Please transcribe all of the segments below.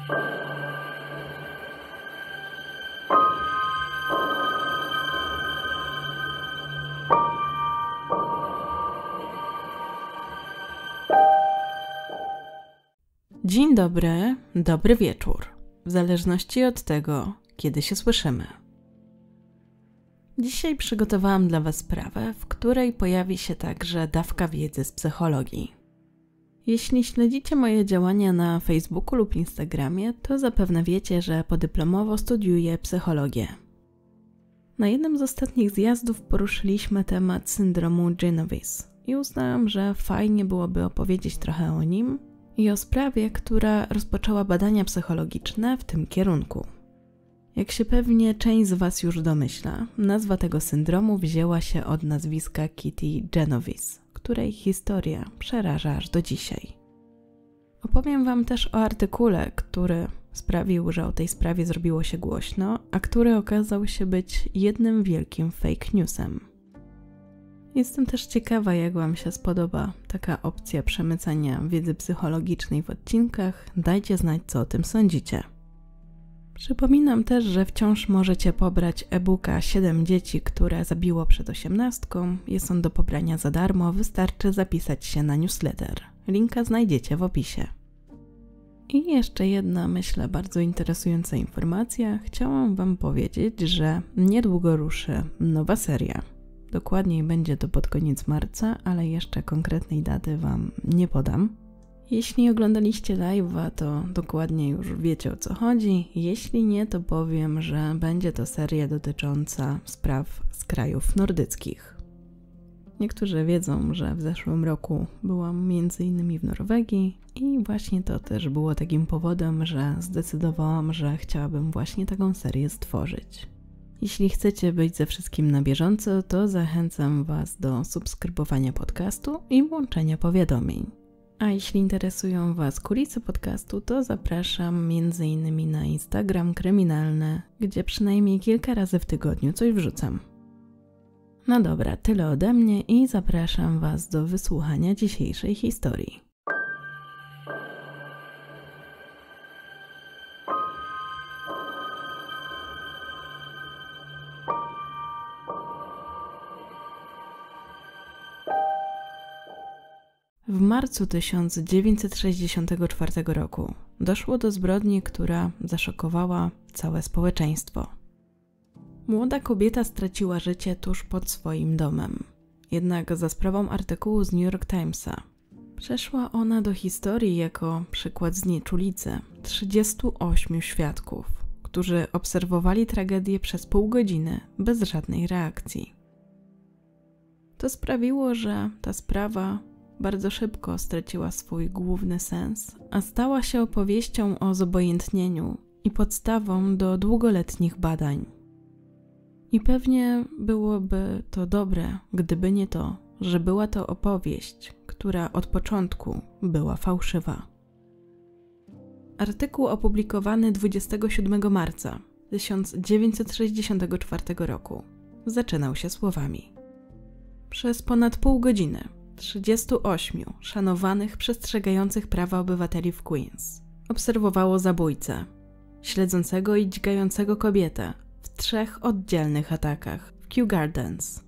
Dzień dobry, dobry wieczór, w zależności od tego, kiedy się słyszymy. Dzisiaj przygotowałam dla Was sprawę, w której pojawi się także dawka wiedzy z psychologii. Jeśli śledzicie moje działania na Facebooku lub Instagramie, to zapewne wiecie, że podyplomowo studiuję psychologię. Na jednym z ostatnich zjazdów poruszyliśmy temat syndromu Genovese i uznałam, że fajnie byłoby opowiedzieć trochę o nim i o sprawie, która rozpoczęła badania psychologiczne w tym kierunku. Jak się pewnie część z Was już domyśla, nazwa tego syndromu wzięła się od nazwiska Kitty Genovese, której historia przeraża aż do dzisiaj. Opowiem Wam też o artykule, który sprawił, że o tej sprawie zrobiło się głośno, a który okazał się być jednym wielkim fake newsem. Jestem też ciekawa, jak Wam się spodoba taka opcja przemycania wiedzy psychologicznej w odcinkach. Dajcie znać, co o tym sądzicie. Przypominam też, że wciąż możecie pobrać e-booka 7 dzieci, które zabiło przed 18. Jest on do pobrania za darmo, wystarczy zapisać się na newsletter. Linka znajdziecie w opisie. I jeszcze jedna, myślę, bardzo interesująca informacja. Chciałam Wam powiedzieć, że niedługo ruszy nowa seria. Dokładniej będzie to pod koniec marca, ale jeszcze konkretnej daty Wam nie podam. Jeśli oglądaliście live'a, to dokładnie już wiecie, o co chodzi. Jeśli nie, to powiem, że będzie to seria dotycząca spraw z krajów nordyckich. Niektórzy wiedzą, że w zeszłym roku byłam m.in. w Norwegii i właśnie to też było takim powodem, że zdecydowałam, że chciałabym właśnie taką serię stworzyć. Jeśli chcecie być ze wszystkim na bieżąco, to zachęcam Was do subskrybowania podcastu i włączenia powiadomień. A jeśli interesują Was kulisy podcastu, to zapraszam m.in. na Instagram Kryminalne, gdzie przynajmniej kilka razy w tygodniu coś wrzucam. No dobra, tyle ode mnie i zapraszam Was do wysłuchania dzisiejszej historii. W marcu 1964 roku doszło do zbrodni, która zaszokowała całe społeczeństwo. Młoda kobieta straciła życie tuż pod swoim domem. Jednak za sprawą artykułu z New York Timesa przeszła ona do historii jako przykład znieczulicy 38 świadków, którzy obserwowali tragedię przez pół godziny bez żadnej reakcji. To sprawiło, że ta sprawa bardzo szybko straciła swój główny sens, a stała się opowieścią o zobojętnieniu i podstawą do długoletnich badań. I pewnie byłoby to dobre, gdyby nie to, że była to opowieść, która od początku była fałszywa. Artykuł opublikowany 27 marca 1964 roku zaczynał się słowami: przez ponad pół godziny 38 szanowanych, przestrzegających prawa obywateli w Queens obserwowało zabójcę, śledzącego i dźgającego kobietę w 3 oddzielnych atakach w Kew Gardens.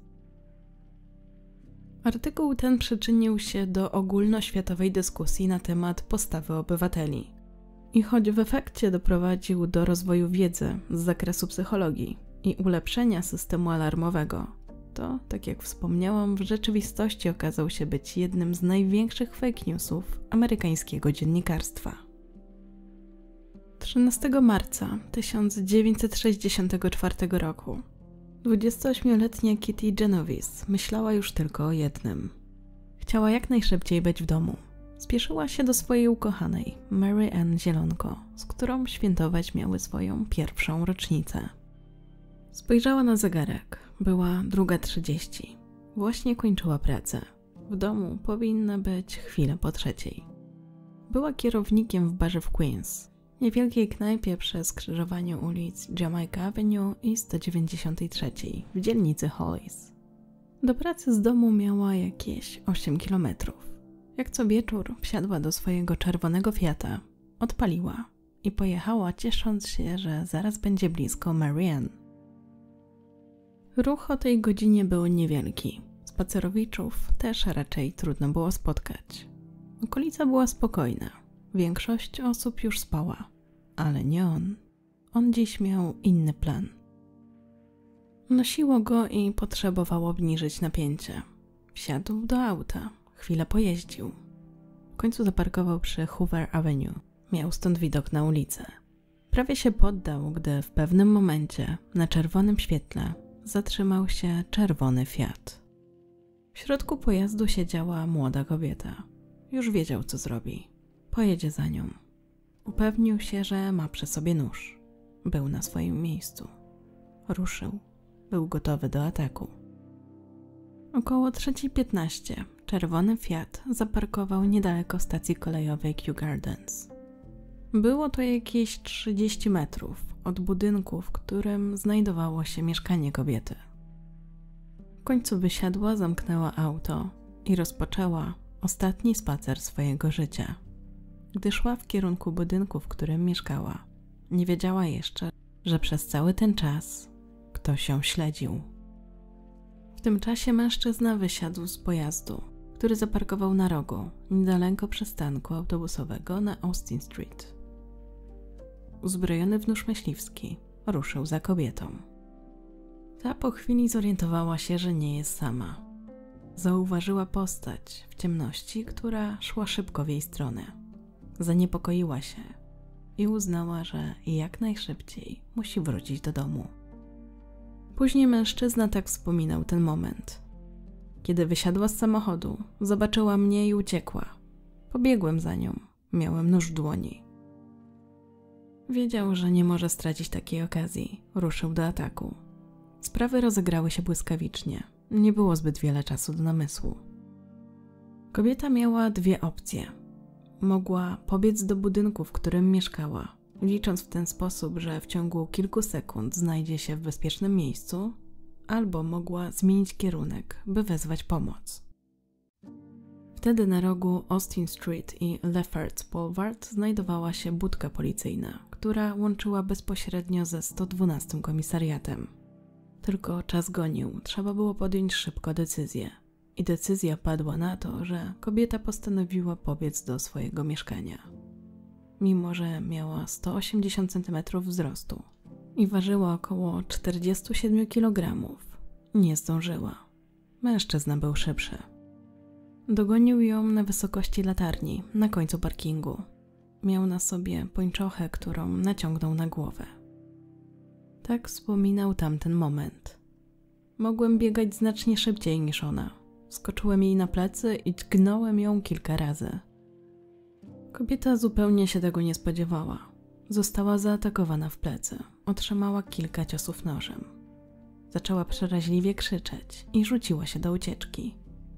Artykuł ten przyczynił się do ogólnoświatowej dyskusji na temat postawy obywateli. I choć w efekcie doprowadził do rozwoju wiedzy z zakresu psychologii i ulepszenia systemu alarmowego, to, tak jak wspomniałam, w rzeczywistości okazał się być jednym z największych fake newsów amerykańskiego dziennikarstwa. 13 marca 1964 roku 28-letnia Kitty Genovese myślała już tylko o jednym. Chciała jak najszybciej być w domu. Spieszyła się do swojej ukochanej, Mary Ann Zielonko, z którą świętować miały swoją pierwszą rocznicę. Spojrzała na zegarek. Była 2:30. Właśnie kończyła pracę. W domu powinna być chwilę po 3:00. Była kierownikiem w barze w Queens, niewielkiej knajpie przy skrzyżowaniu ulic Jamaica Avenue i 193 w dzielnicy Hollis. Do pracy z domu miała jakieś 8 kilometrów. Jak co wieczór wsiadła do swojego czerwonego Fiata, odpaliła i pojechała, ciesząc się, że zaraz będzie blisko Marianne. Ruch o tej godzinie był niewielki. Spacerowiczów też raczej trudno było spotkać. Okolica była spokojna. Większość osób już spała, ale nie on. On dziś miał inny plan. Nosiło go i potrzebował obniżyć napięcie. Wsiadł do auta, chwilę pojeździł. W końcu zaparkował przy Hoover Avenue. Miał stąd widok na ulicę. Prawie się poddał, gdy w pewnym momencie na czerwonym świetle zatrzymał się czerwony Fiat. W środku pojazdu siedziała młoda kobieta. Już wiedział, co zrobi. Pojedzie za nią. Upewnił się, że ma przy sobie nóż. Był na swoim miejscu. Ruszył. Był gotowy do ataku. Około 3:15 czerwony Fiat zaparkował niedaleko stacji kolejowej Kew Gardens. Było to jakieś 30 metrów od budynku, w którym znajdowało się mieszkanie kobiety. W końcu wysiadła, zamknęła auto i rozpoczęła ostatni spacer swojego życia. Gdy szła w kierunku budynku, w którym mieszkała, nie wiedziała jeszcze, że przez cały ten czas ktoś ją śledził. W tym czasie mężczyzna wysiadł z pojazdu, który zaparkował na rogu, niedaleko przystanku autobusowego na Austin Street. Uzbrojony w nóż myśliwski, ruszył za kobietą. Ta po chwili zorientowała się, że nie jest sama. Zauważyła postać w ciemności, która szła szybko w jej stronę. Zaniepokoiła się i uznała, że jak najszybciej musi wrócić do domu. Później mężczyzna tak wspominał ten moment. Kiedy wysiadła z samochodu, zobaczyła mnie i uciekła. Pobiegłem za nią. Miałem nóż w dłoni. Wiedział, że nie może stracić takiej okazji. Ruszył do ataku. Sprawy rozegrały się błyskawicznie. Nie było zbyt wiele czasu do namysłu. Kobieta miała dwie opcje. Mogła pobiec do budynku, w którym mieszkała, licząc w ten sposób, że w ciągu kilku sekund znajdzie się w bezpiecznym miejscu, albo mogła zmienić kierunek, by wezwać pomoc. Wtedy na rogu Austin Street i Lefferts Boulevard znajdowała się budka policyjna, która łączyła bezpośrednio ze 112 komisariatem. Tylko czas gonił, trzeba było podjąć szybko decyzję. I decyzja padła na to, że kobieta postanowiła pobiec do swojego mieszkania. Mimo że miała 180 cm wzrostu i ważyła około 47 kg, nie zdążyła. Mężczyzna był szybszy. Dogonił ją na wysokości latarni, na końcu parkingu. Miał na sobie pończochę, którą naciągnął na głowę. Tak wspominał tamten moment. Mogłem biegać znacznie szybciej niż ona. Skoczyłem jej na plecy i dźgnąłem ją kilka razy. Kobieta zupełnie się tego nie spodziewała. Została zaatakowana w plecy. Otrzymała kilka ciosów nożem. Zaczęła przeraźliwie krzyczeć i rzuciła się do ucieczki.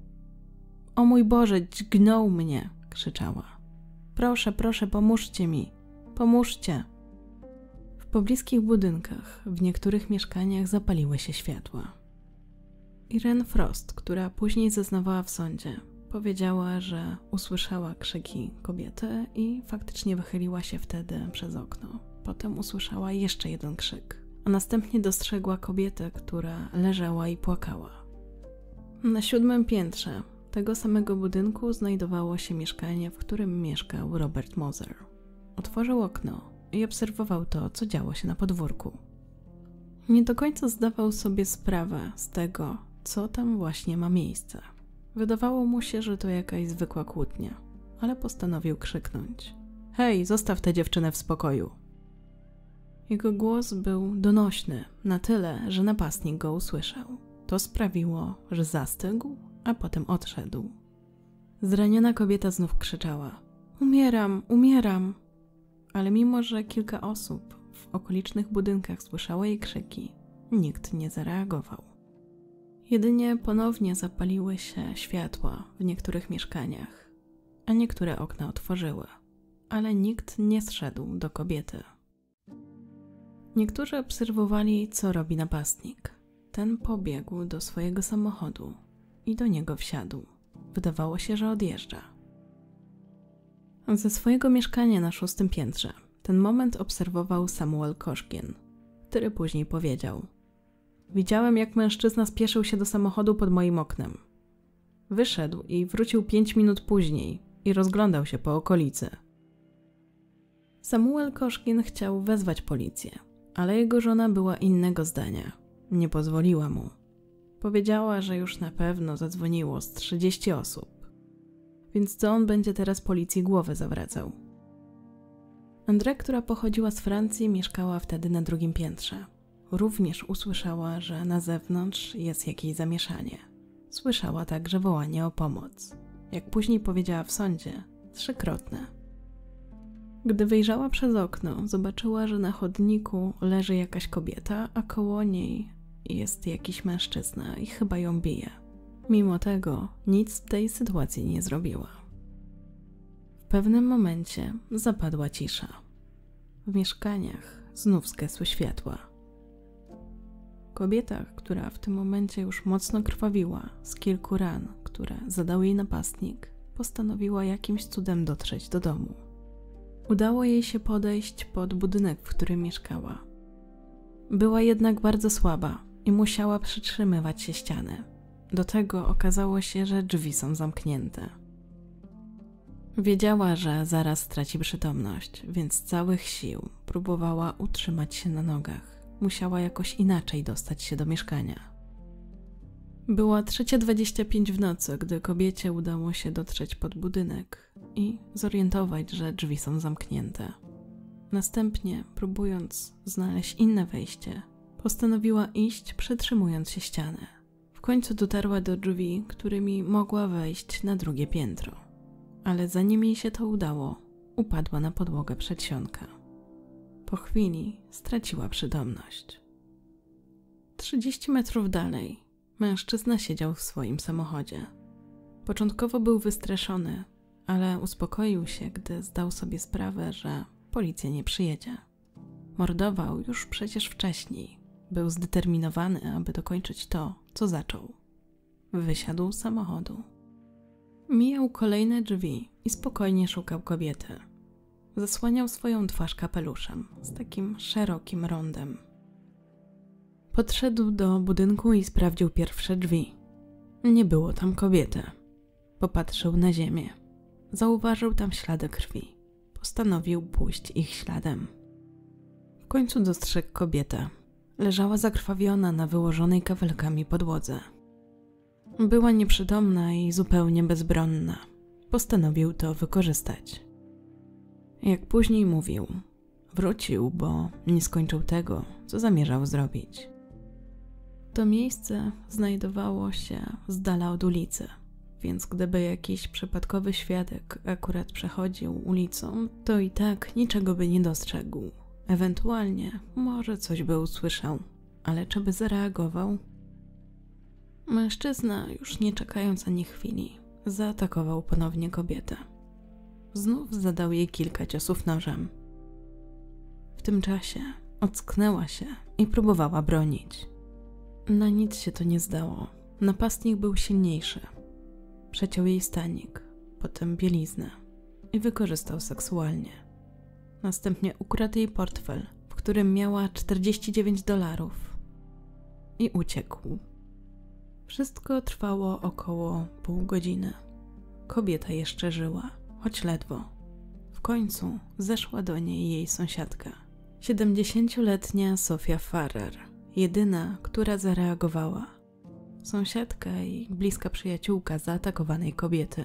O mój Boże, dźgnął mnie! Krzyczała. Proszę, proszę, pomóżcie mi! Pomóżcie! W pobliskich budynkach, w niektórych mieszkaniach zapaliły się światła. Irene Frost, która później zeznawała w sądzie, powiedziała, że usłyszała krzyki kobiety i faktycznie wychyliła się wtedy przez okno. Potem usłyszała jeszcze jeden krzyk, a następnie dostrzegła kobietę, która leżała i płakała. Na 7. piętrze tego samego budynku znajdowało się mieszkanie, w którym mieszkał Robert Moser. Otworzył okno i obserwował to, co działo się na podwórku. Nie do końca zdawał sobie sprawę z tego, co tam właśnie ma miejsce. Wydawało mu się, że to jakaś zwykła kłótnia, ale postanowił krzyknąć. Hej, zostaw tę dziewczynę w spokoju. Jego głos był donośny na tyle, że napastnik go usłyszał. To sprawiło, że zastygł, a potem odszedł. Zraniona kobieta znów krzyczała. Umieram, umieram! Ale mimo, że kilka osób w okolicznych budynkach słyszało jej krzyki, nikt nie zareagował. Jedynie ponownie zapaliły się światła w niektórych mieszkaniach, a niektóre okna otworzyły, ale nikt nie zszedł do kobiety. Niektórzy obserwowali, co robi napastnik. Ten pobiegł do swojego samochodu i do niego wsiadł. Wydawało się, że odjeżdża. Ze swojego mieszkania na 6. piętrze Ten moment obserwował Samuel Koszkin, który później powiedział: widziałem, jak mężczyzna spieszył się do samochodu pod moim oknem. Wyszedł i wrócił 5 minut później i rozglądał się po okolicy. Samuel Koszkin chciał wezwać policję, ale jego żona była innego zdania. Nie pozwoliła mu. Powiedziała, że już na pewno zadzwoniło z 30 osób. Więc co on będzie teraz policji głowę zawracał? André, która pochodziła z Francji, mieszkała wtedy na 2. piętrze. Również usłyszała, że na zewnątrz jest jakieś zamieszanie. Słyszała także wołanie o pomoc. Jak później powiedziała w sądzie, 3-krotne. Gdy wyjrzała przez okno, zobaczyła, że na chodniku leży jakaś kobieta, a koło niej jest jakiś mężczyzna i chyba ją bije. Mimo tego nic w tej sytuacji nie zrobiła. W pewnym momencie zapadła cisza. W mieszkaniach znów zgasły światła. Kobieta, która w tym momencie już mocno krwawiła z kilku ran, które zadał jej napastnik, postanowiła jakimś cudem dotrzeć do domu. Udało jej się podejść pod budynek, w którym mieszkała. Była jednak bardzo słaba i musiała przytrzymywać się ściany. Do tego okazało się, że drzwi są zamknięte. Wiedziała, że zaraz straci przytomność, więc z całych sił próbowała utrzymać się na nogach. Musiała jakoś inaczej dostać się do mieszkania. Była 3:25 w nocy, gdy kobiecie udało się dotrzeć pod budynek i zorientować, że drzwi są zamknięte. Następnie, próbując znaleźć inne wejście, postanowiła iść, przytrzymując się ściany. W końcu dotarła do drzwi, którymi mogła wejść na 2. piętro. Ale zanim jej się to udało, upadła na podłogę przedsionka. Po chwili straciła przytomność. 30 metrów dalej mężczyzna siedział w swoim samochodzie. Początkowo był wystraszony, ale uspokoił się, gdy zdał sobie sprawę, że policja nie przyjedzie. Mordował już przecież wcześniej. Był zdeterminowany, aby dokończyć to, co zaczął. Wysiadł z samochodu. Mijał kolejne drzwi i spokojnie szukał kobiety. Zasłaniał swoją twarz kapeluszem z takim szerokim rondem. Podszedł do budynku i sprawdził pierwsze drzwi. Nie było tam kobiety. Popatrzył na ziemię. Zauważył tam ślady krwi. Postanowił pójść ich śladem. W końcu dostrzegł kobietę. Leżała zakrwawiona na wyłożonej kafelkami podłodze. Była nieprzytomna i zupełnie bezbronna. Postanowił to wykorzystać. Jak później mówił, wrócił, bo nie skończył tego, co zamierzał zrobić. To miejsce znajdowało się z dala od ulicy, więc gdyby jakiś przypadkowy świadek akurat przechodził ulicą, to i tak niczego by nie dostrzegł. Ewentualnie może coś by usłyszał, ale czy by zareagował? Mężczyzna, już nie czekając ani chwili, zaatakował ponownie kobietę. Znów zadał jej kilka ciosów nożem. W tym czasie ocknęła się i próbowała bronić. Na nic się to nie zdało. Napastnik był silniejszy. Przeciął jej stanik, potem bieliznę i wykorzystał seksualnie. Następnie ukradł jej portfel, w którym miała $49 i uciekł. Wszystko trwało około pół godziny. Kobieta jeszcze żyła, choć ledwo. W końcu zeszła do niej jej sąsiadka, 70-letnia Sofia Farrer, jedyna, która zareagowała. Sąsiadka i bliska przyjaciółka zaatakowanej kobiety.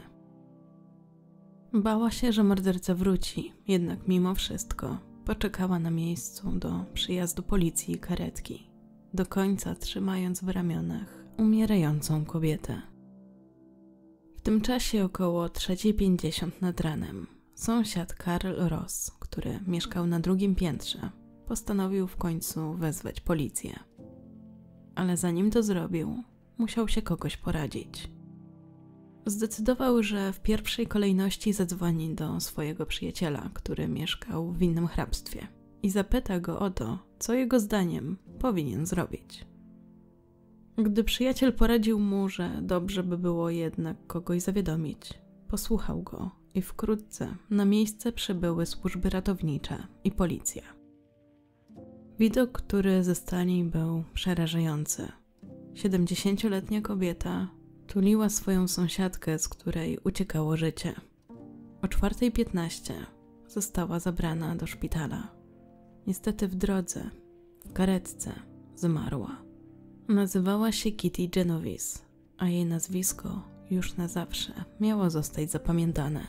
Bała się, że morderca wróci, jednak mimo wszystko poczekała na miejscu do przyjazdu policji i karetki, do końca trzymając w ramionach umierającą kobietę. W tym czasie około 3:50 nad ranem sąsiad Karl Ross, który mieszkał na 2. piętrze, postanowił w końcu wezwać policję. Ale zanim to zrobił, musiał się kogoś poradzić. Zdecydował, że w pierwszej kolejności zadzwoni do swojego przyjaciela, który mieszkał w innym hrabstwie i zapyta go o to, co jego zdaniem powinien zrobić. Gdy przyjaciel poradził mu, że dobrze by było jednak kogoś zawiadomić, posłuchał go i wkrótce na miejsce przybyły służby ratownicze i policja. Widok, który zastali, był przerażający. 70-letnia kobieta tuliła swoją sąsiadkę, z której uciekało życie. O 4:15 została zabrana do szpitala. Niestety w drodze, w karetce, zmarła. Nazywała się Kitty Genovese, a jej nazwisko już na zawsze miało zostać zapamiętane.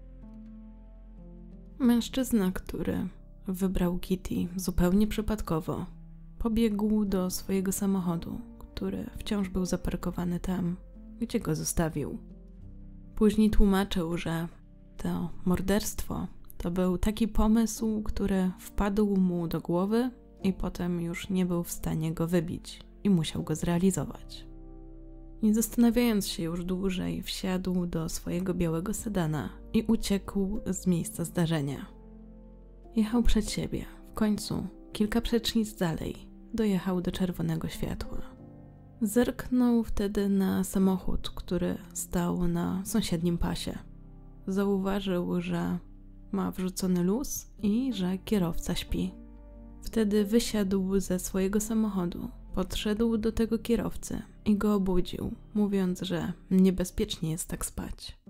Mężczyzna, który wybrał Kitty zupełnie przypadkowo, pobiegł do swojego samochodu, który wciąż był zaparkowany tam, gdzie go zostawił. Później tłumaczył, że to morderstwo to był taki pomysł, który wpadł mu do głowy i potem już nie był w stanie go wybić i musiał go zrealizować. Nie zastanawiając się już dłużej, wsiadł do swojego białego sedana i uciekł z miejsca zdarzenia. Jechał przed siebie. W końcu, kilka przecznic dalej, dojechał do czerwonego światła. Zerknął wtedy na samochód, który stał na sąsiednim pasie. Zauważył, że ma wrzucony luz i że kierowca śpi. Wtedy wysiadł ze swojego samochodu, podszedł do tego kierowcy i go obudził, mówiąc, że niebezpiecznie jest tak spać.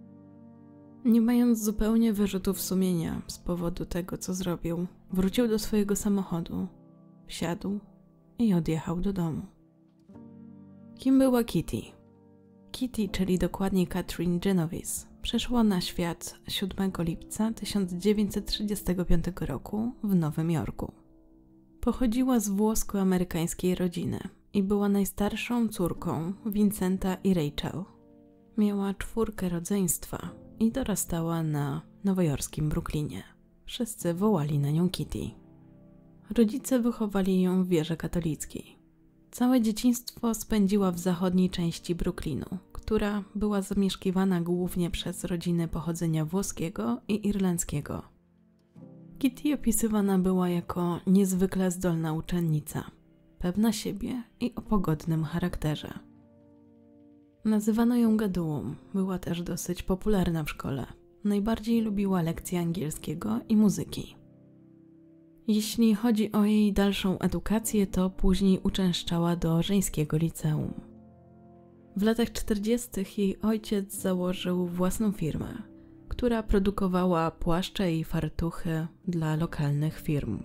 Nie mając zupełnie wyrzutów sumienia z powodu tego, co zrobił, wrócił do swojego samochodu, wsiadł i odjechał do domu. Kim była Kitty? Kitty, czyli dokładnie Catherine Genovese, przyszła na świat 7 lipca 1935 roku w Nowym Jorku. Pochodziła z włosko-amerykańskiej rodziny i była najstarszą córką Vincenta i Rachel. Miała 4 rodzeństwa i dorastała na nowojorskim Brooklynie. Wszyscy wołali na nią Kitty. Rodzice wychowali ją w wierze katolickiej. Całe dzieciństwo spędziła w zachodniej części Brooklynu, która była zamieszkiwana głównie przez rodziny pochodzenia włoskiego i irlandzkiego. Kitty opisywana była jako niezwykle zdolna uczennica, pewna siebie i o pogodnym charakterze. Nazywano ją gadułą, była też dosyć popularna w szkole. Najbardziej lubiła lekcje angielskiego i muzyki. Jeśli chodzi o jej dalszą edukację, to później uczęszczała do żeńskiego liceum. W latach 40. jej ojciec założył własną firmę, która produkowała płaszcze i fartuchy dla lokalnych firm.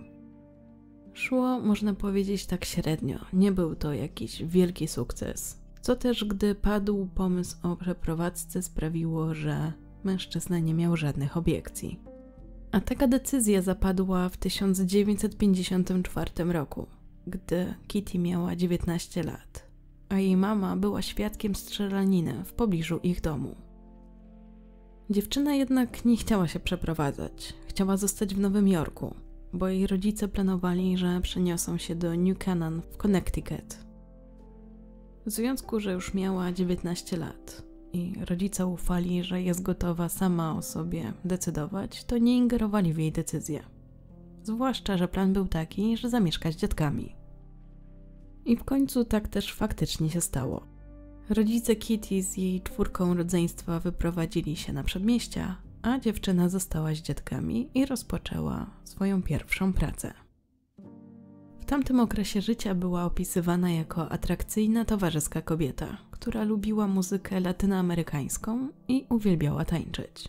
Szło, można powiedzieć, tak średnio, nie był to jakiś wielki sukces, co też gdy padł pomysł o przeprowadzce sprawiło, że mężczyzna nie miał żadnych obiekcji. A taka decyzja zapadła w 1954 roku, gdy Kitty miała 19 lat, a jej mama była świadkiem strzelaniny w pobliżu ich domu. Dziewczyna jednak nie chciała się przeprowadzać, chciała zostać w Nowym Jorku, bo jej rodzice planowali, że przeniosą się do New Canaan w Connecticut. W związku, że już miała 19 lat i rodzice ufali, że jest gotowa sama o sobie decydować, to nie ingerowali w jej decyzję. Zwłaszcza, że plan był taki, że zamieszka z dziadkami. I w końcu tak też faktycznie się stało. Rodzice Kitty z jej 4 rodzeństwa wyprowadzili się na przedmieścia, a dziewczyna została z dziadkami i rozpoczęła swoją pierwszą pracę. W tamtym okresie życia była opisywana jako atrakcyjna, towarzyska kobieta, która lubiła muzykę latynoamerykańską i uwielbiała tańczyć.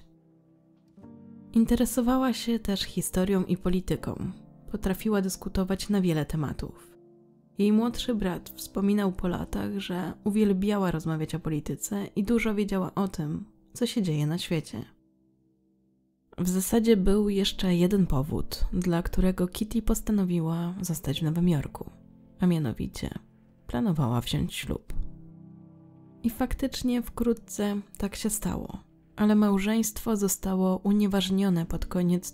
Interesowała się też historią i polityką. Potrafiła dyskutować na wiele tematów. Jej młodszy brat wspominał po latach, że uwielbiała rozmawiać o polityce i dużo wiedziała o tym, co się dzieje na świecie. W zasadzie był jeszcze jeden powód, dla którego Kitty postanowiła zostać w Nowym Jorku, a mianowicie planowała wziąć ślub. I faktycznie wkrótce tak się stało, ale małżeństwo zostało unieważnione pod koniec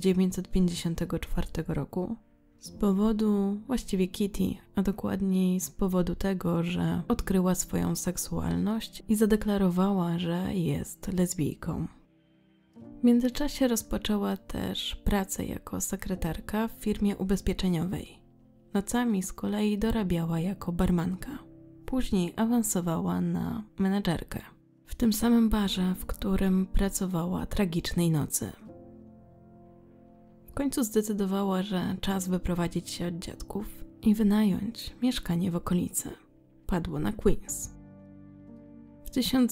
1954 roku z powodu właściwie Kitty, a dokładniej z powodu tego, że odkryła swoją seksualność i zadeklarowała, że jest lesbijką. W międzyczasie rozpoczęła też pracę jako sekretarka w firmie ubezpieczeniowej. Nocami z kolei dorabiała jako barmanka. Później awansowała na menedżerkę. W w tym samym barze, w którym pracowała tragicznej nocy. W końcu zdecydowała, że czas wyprowadzić się od dziadków i wynająć mieszkanie w okolicy. Padło na Queens. W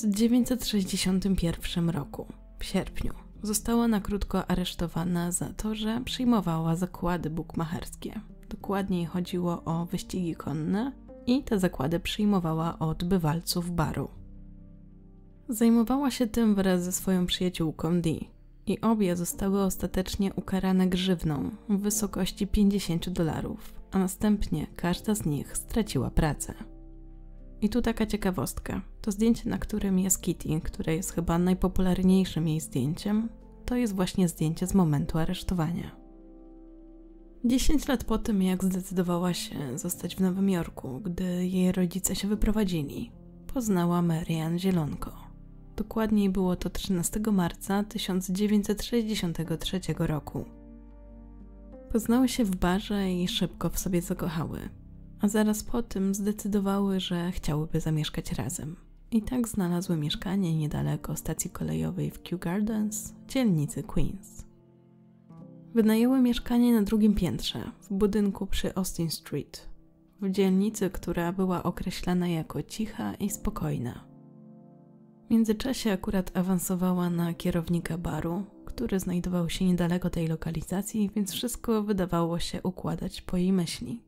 1961 roku, w sierpniu, została na krótko aresztowana za to, że przyjmowała zakłady bukmacherskie. Dokładniej chodziło o wyścigi konne i te zakłady przyjmowała od bywalców baru. Zajmowała się tym wraz ze swoją przyjaciółką Dee i obie zostały ostatecznie ukarane grzywną w wysokości $50, a następnie każda z nich straciła pracę. I tu taka ciekawostka. To zdjęcie, na którym jest Kitty, które jest chyba najpopularniejszym jej zdjęciem, to jest właśnie zdjęcie z momentu aresztowania. 10 lat po tym, jak zdecydowała się zostać w Nowym Jorku, gdy jej rodzice się wyprowadzili, poznała Mary Ann Zielonko. Dokładniej było to 13 marca 1963 roku. Poznały się w barze i szybko w sobie zakochały, a zaraz po tym zdecydowały, że chciałyby zamieszkać razem. I tak znalazły mieszkanie niedaleko stacji kolejowej w Kew Gardens, dzielnicy Queens. Wynajęły mieszkanie na drugim piętrze, w budynku przy Austin Street, w dzielnicy, która była określana jako cicha i spokojna. W międzyczasie akurat awansowała na kierownika baru, który znajdował się niedaleko tej lokalizacji, więc wszystko wydawało się układać po jej myśli.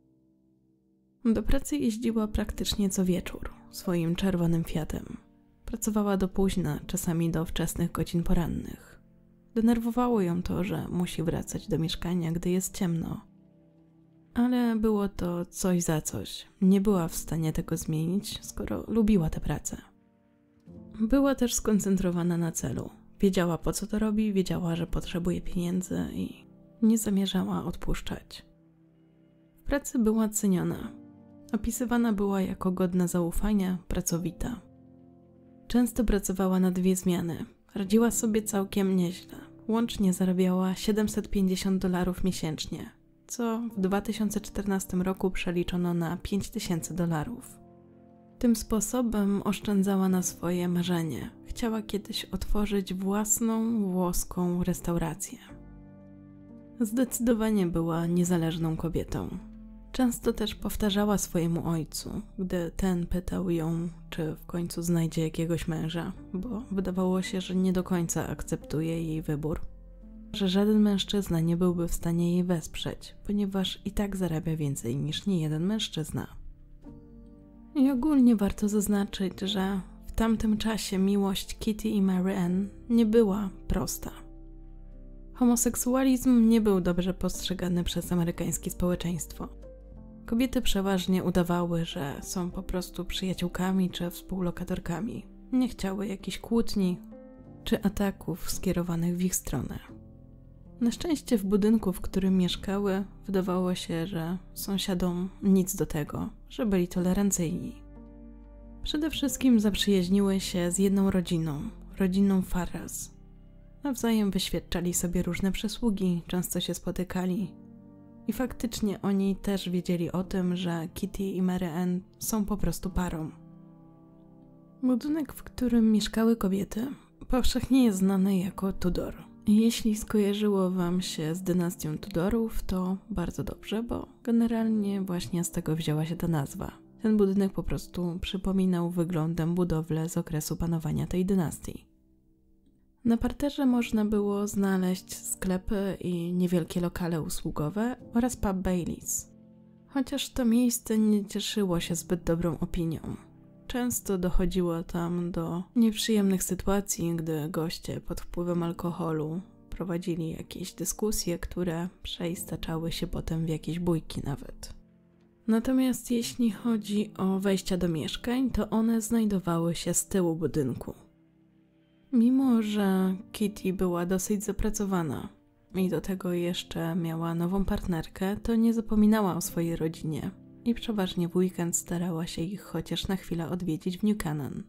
Do pracy jeździła praktycznie co wieczór swoim czerwonym Fiatem. Pracowała do późna, czasami do wczesnych godzin porannych. Denerwowało ją to, że musi wracać do mieszkania, gdy jest ciemno. Ale było to coś za coś. Nie była w stanie tego zmienić, skoro lubiła tę pracę. Była też skoncentrowana na celu. Wiedziała, po co to robi, wiedziała, że potrzebuje pieniędzy i nie zamierzała odpuszczać. W pracy była ceniona. Opisywana była jako godna zaufania, pracowita. Często pracowała na 2 zmiany. Radziła sobie całkiem nieźle. Łącznie zarabiała $750 miesięcznie, co w 2014 roku przeliczono na $5000. Tym sposobem oszczędzała na swoje marzenie. Chciała kiedyś otworzyć własną włoską restaurację. Zdecydowanie była niezależną kobietą. Często też powtarzała swojemu ojcu, gdy ten pytał ją, czy w końcu znajdzie jakiegoś męża, bo wydawało się, że nie do końca akceptuje jej wybór, że żaden mężczyzna nie byłby w stanie jej wesprzeć, ponieważ i tak zarabia więcej niż niejeden mężczyzna. I ogólnie warto zaznaczyć, że w tamtym czasie miłość Kitty i Mary Ann nie była prosta. Homoseksualizm nie był dobrze postrzegany przez amerykańskie społeczeństwo. Kobiety przeważnie udawały, że są po prostu przyjaciółkami czy współlokatorkami. Nie chciały jakichś kłótni czy ataków skierowanych w ich stronę. Na szczęście w budynku, w którym mieszkały, wydawało się, że sąsiadom nic do tego, że byli tolerancyjni. Przede wszystkim zaprzyjaźniły się z jedną rodziną Farras. Nawzajem wyświadczali sobie różne przysługi, często się spotykali. I faktycznie oni też wiedzieli o tym, że Kitty i Mary Ann są po prostu parą. Budynek, w którym mieszkały kobiety, powszechnie jest znany jako Tudor. Jeśli skojarzyło wam się z dynastią Tudorów, to bardzo dobrze, bo generalnie właśnie z tego wzięła się ta nazwa. Ten budynek po prostu przypominał wyglądem budowlę z okresu panowania tej dynastii. Na parterze można było znaleźć sklepy i niewielkie lokale usługowe oraz pub Baileys. Chociaż to miejsce nie cieszyło się zbyt dobrą opinią. Często dochodziło tam do nieprzyjemnych sytuacji, gdy goście pod wpływem alkoholu prowadzili jakieś dyskusje, które przeistaczały się potem w jakieś bójki nawet. Natomiast jeśli chodzi o wejścia do mieszkań, to one znajdowały się z tyłu budynku. Mimo że Kitty była dosyć zapracowana i do tego jeszcze miała nową partnerkę, to nie zapominała o swojej rodzinie i przeważnie w weekend starała się ich chociaż na chwilę odwiedzić w New Canaan.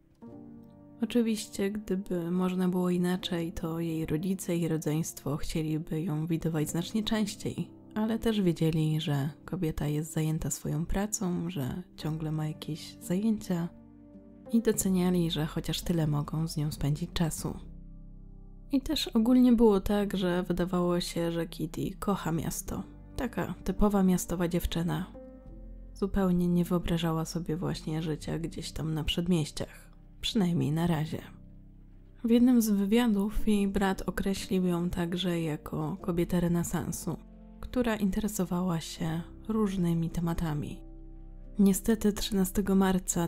Oczywiście, gdyby można było inaczej, to jej rodzice i rodzeństwo chcieliby ją widywać znacznie częściej, ale też wiedzieli, że kobieta jest zajęta swoją pracą, że ciągle ma jakieś zajęcia i doceniali, że chociaż tyle mogą z nią spędzić czasu. I też ogólnie było tak, że wydawało się, że Kitty kocha miasto. Taka typowa miastowa dziewczyna. Zupełnie nie wyobrażała sobie właśnie życia gdzieś tam na przedmieściach. Przynajmniej na razie. W jednym z wywiadów jej brat określił ją także jako kobietę renesansu, która interesowała się różnymi tematami. Niestety 13 marca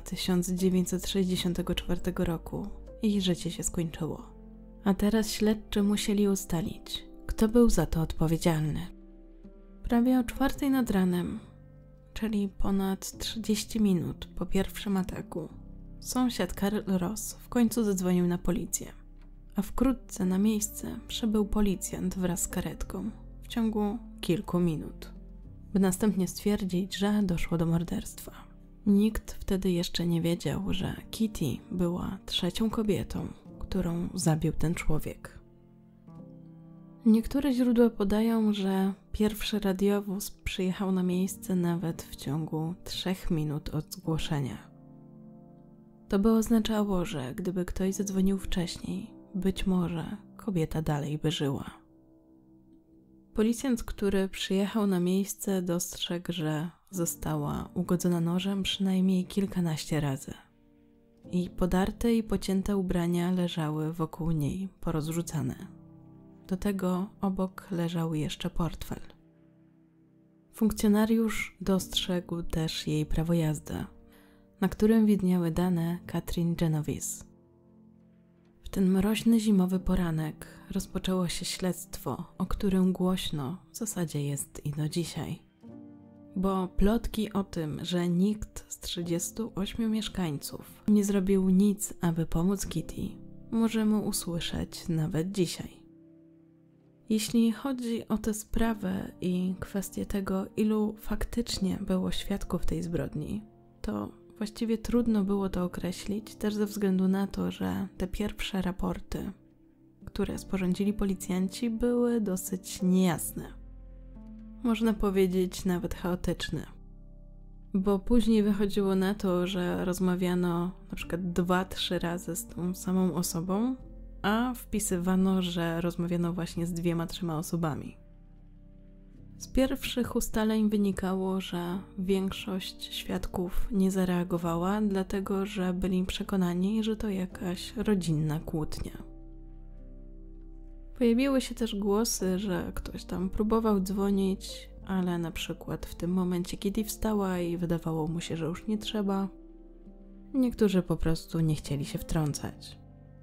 1964 roku jej życie się skończyło. A teraz śledczy musieli ustalić, kto był za to odpowiedzialny. Prawie o 4 nad ranem, czyli ponad 30 minut po pierwszym ataku, sąsiad Karl Ross w końcu zadzwonił na policję, a wkrótce na miejsce przybył policjant wraz z karetką w ciągu kilku minut, by następnie stwierdzić, że doszło do morderstwa. Nikt wtedy jeszcze nie wiedział, że Kitty była trzecią kobietą, którą zabił ten człowiek. Niektóre źródła podają, że pierwszy radiowóz przyjechał na miejsce nawet w ciągu 3 minut od zgłoszenia. To by oznaczało, że gdyby ktoś zadzwonił wcześniej, być może kobieta dalej by żyła. Policjant, który przyjechał na miejsce, dostrzegł, że została ugodzona nożem przynajmniej kilkanaście razy. I podarte i pocięte ubrania leżały wokół niej, porozrzucane. Do tego obok leżał jeszcze portfel. Funkcjonariusz dostrzegł też jej prawo jazdy, na którym widniały dane Katrin Genovese. W ten mroźny zimowy poranek rozpoczęło się śledztwo, o którym głośno w zasadzie jest i do dzisiaj. Bo plotki o tym, że nikt z 38 mieszkańców nie zrobił nic, aby pomóc Kitty, możemy usłyszeć nawet dzisiaj. Jeśli chodzi o tę sprawę i kwestię tego, ilu faktycznie było świadków tej zbrodni, to właściwie trudno było to określić, też ze względu na to, że te pierwsze raporty, które sporządzili policjanci, były dosyć niejasne. Można powiedzieć nawet chaotyczne. Bo później wychodziło na to, że rozmawiano na przykład 2-3 razy z tą samą osobą, a wpisywano, że rozmawiano właśnie z 2-3 osobami. Z pierwszych ustaleń wynikało, że większość świadków nie zareagowała, dlatego że byli przekonani, że to jakaś rodzinna kłótnia. Pojawiły się też głosy, że ktoś tam próbował dzwonić, ale na przykład w tym momencie Kitty wstała i wydawało mu się, że już nie trzeba. Niektórzy po prostu nie chcieli się wtrącać.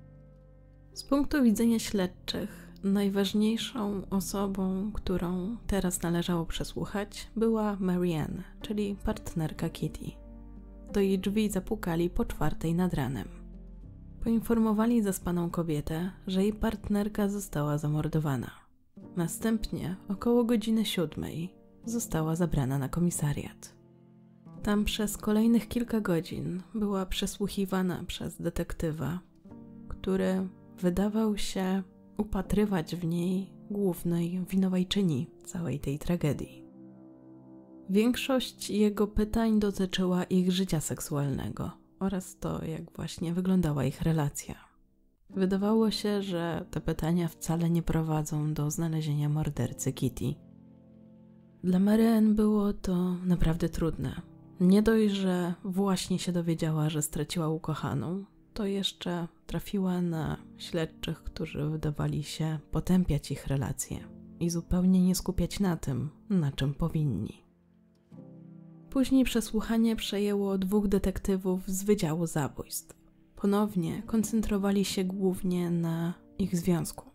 Z punktu widzenia śledczych, najważniejszą osobą, którą teraz należało przesłuchać, była Mary Ann, czyli partnerka Kitty. Do jej drzwi zapukali po 4 nad ranem. Poinformowali zaspaną kobietę, że jej partnerka została zamordowana. Następnie, około godziny 7, została zabrana na komisariat. Tam przez kolejnych kilka godzin była przesłuchiwana przez detektywa, który wydawał się upatrywać w niej głównej winowajczyni całej tej tragedii. Większość jego pytań dotyczyła ich życia seksualnego oraz to, jak właśnie wyglądała ich relacja. Wydawało się, że te pytania wcale nie prowadzą do znalezienia mordercy Kitty. Dla Mary Ann było to naprawdę trudne. Nie dość, że właśnie się dowiedziała, że straciła ukochaną, to jeszcze trafiła na śledczych, którzy wydawali się potępiać ich relacje i zupełnie nie skupiać na tym, na czym powinni. Później przesłuchanie przejęło 2 detektywów z Wydziału Zabójstw. Ponownie koncentrowali się głównie na ich związku.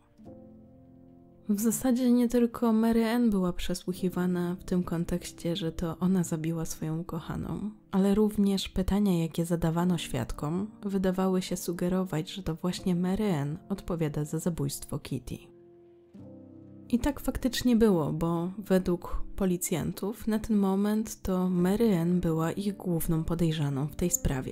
W zasadzie nie tylko Mary Ann była przesłuchiwana w tym kontekście, że to ona zabiła swoją ukochaną, ale również pytania, jakie zadawano świadkom, wydawały się sugerować, że to właśnie Mary Ann odpowiada za zabójstwo Kitty. I tak faktycznie było, bo według policjantów na ten moment to Mary Ann była ich główną podejrzaną w tej sprawie.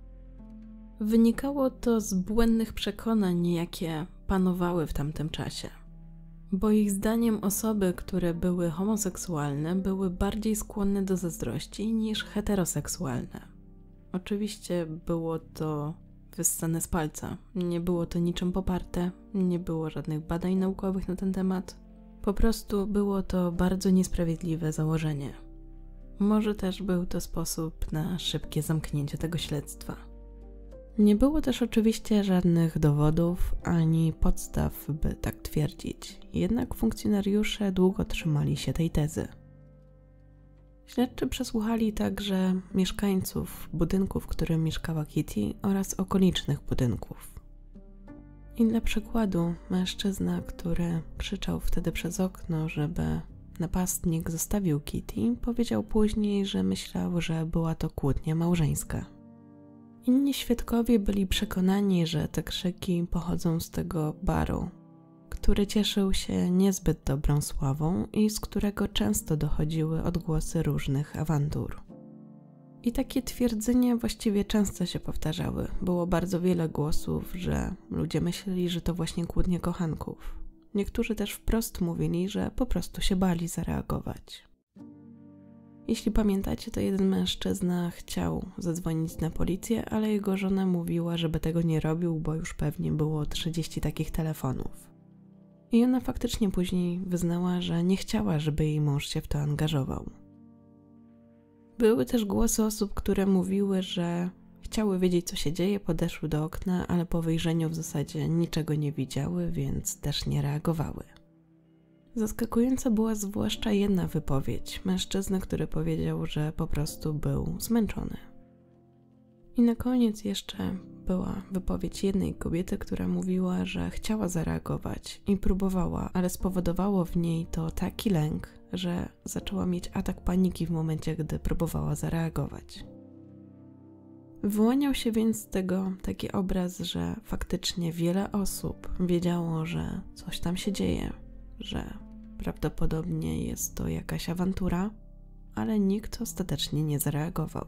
Wynikało to z błędnych przekonań, jakie panowały w tamtym czasie. Bo ich zdaniem osoby, które były homoseksualne, były bardziej skłonne do zazdrości niż heteroseksualne. Oczywiście było to wyssane z palca. Nie było to niczym poparte, nie było żadnych badań naukowych na ten temat. Po prostu było to bardzo niesprawiedliwe założenie. Może też był to sposób na szybkie zamknięcie tego śledztwa. Nie było też oczywiście żadnych dowodów ani podstaw, by tak twierdzić. Jednak funkcjonariusze długo trzymali się tej tezy. Śledczy przesłuchali także mieszkańców budynku, w którym mieszkała Kitty, oraz okolicznych budynków. I dla przykładu mężczyzna, który krzyczał wtedy przez okno, żeby napastnik zostawił Kitty, powiedział później, że myślał, że była to kłótnia małżeńska. Inni świadkowie byli przekonani, że te krzyki pochodzą z tego baru, który cieszył się niezbyt dobrą sławą i z którego często dochodziły odgłosy różnych awantur. I takie twierdzenia właściwie często się powtarzały. Było bardzo wiele głosów, że ludzie myśleli, że to właśnie kłótnie kochanków. Niektórzy też wprost mówili, że po prostu się bali zareagować. Jeśli pamiętacie, to jeden mężczyzna chciał zadzwonić na policję, ale jego żona mówiła, żeby tego nie robił, bo już pewnie było 30 takich telefonów. I ona faktycznie później wyznała, że nie chciała, żeby jej mąż się w to angażował. Były też głosy osób, które mówiły, że chciały wiedzieć, co się dzieje, podeszły do okna, ale po wyjrzeniu w zasadzie niczego nie widziały, więc też nie reagowały. Zaskakująca była zwłaszcza jedna wypowiedź mężczyzny, który powiedział, że po prostu był zmęczony. I na koniec jeszcze była wypowiedź jednej kobiety, która mówiła, że chciała zareagować i próbowała, ale spowodowało w niej to taki lęk, że zaczęła mieć atak paniki w momencie, gdy próbowała zareagować. Wyłaniał się więc z tego taki obraz, że faktycznie wiele osób wiedziało, że coś tam się dzieje, że prawdopodobnie jest to jakaś awantura, ale nikt ostatecznie nie zareagował.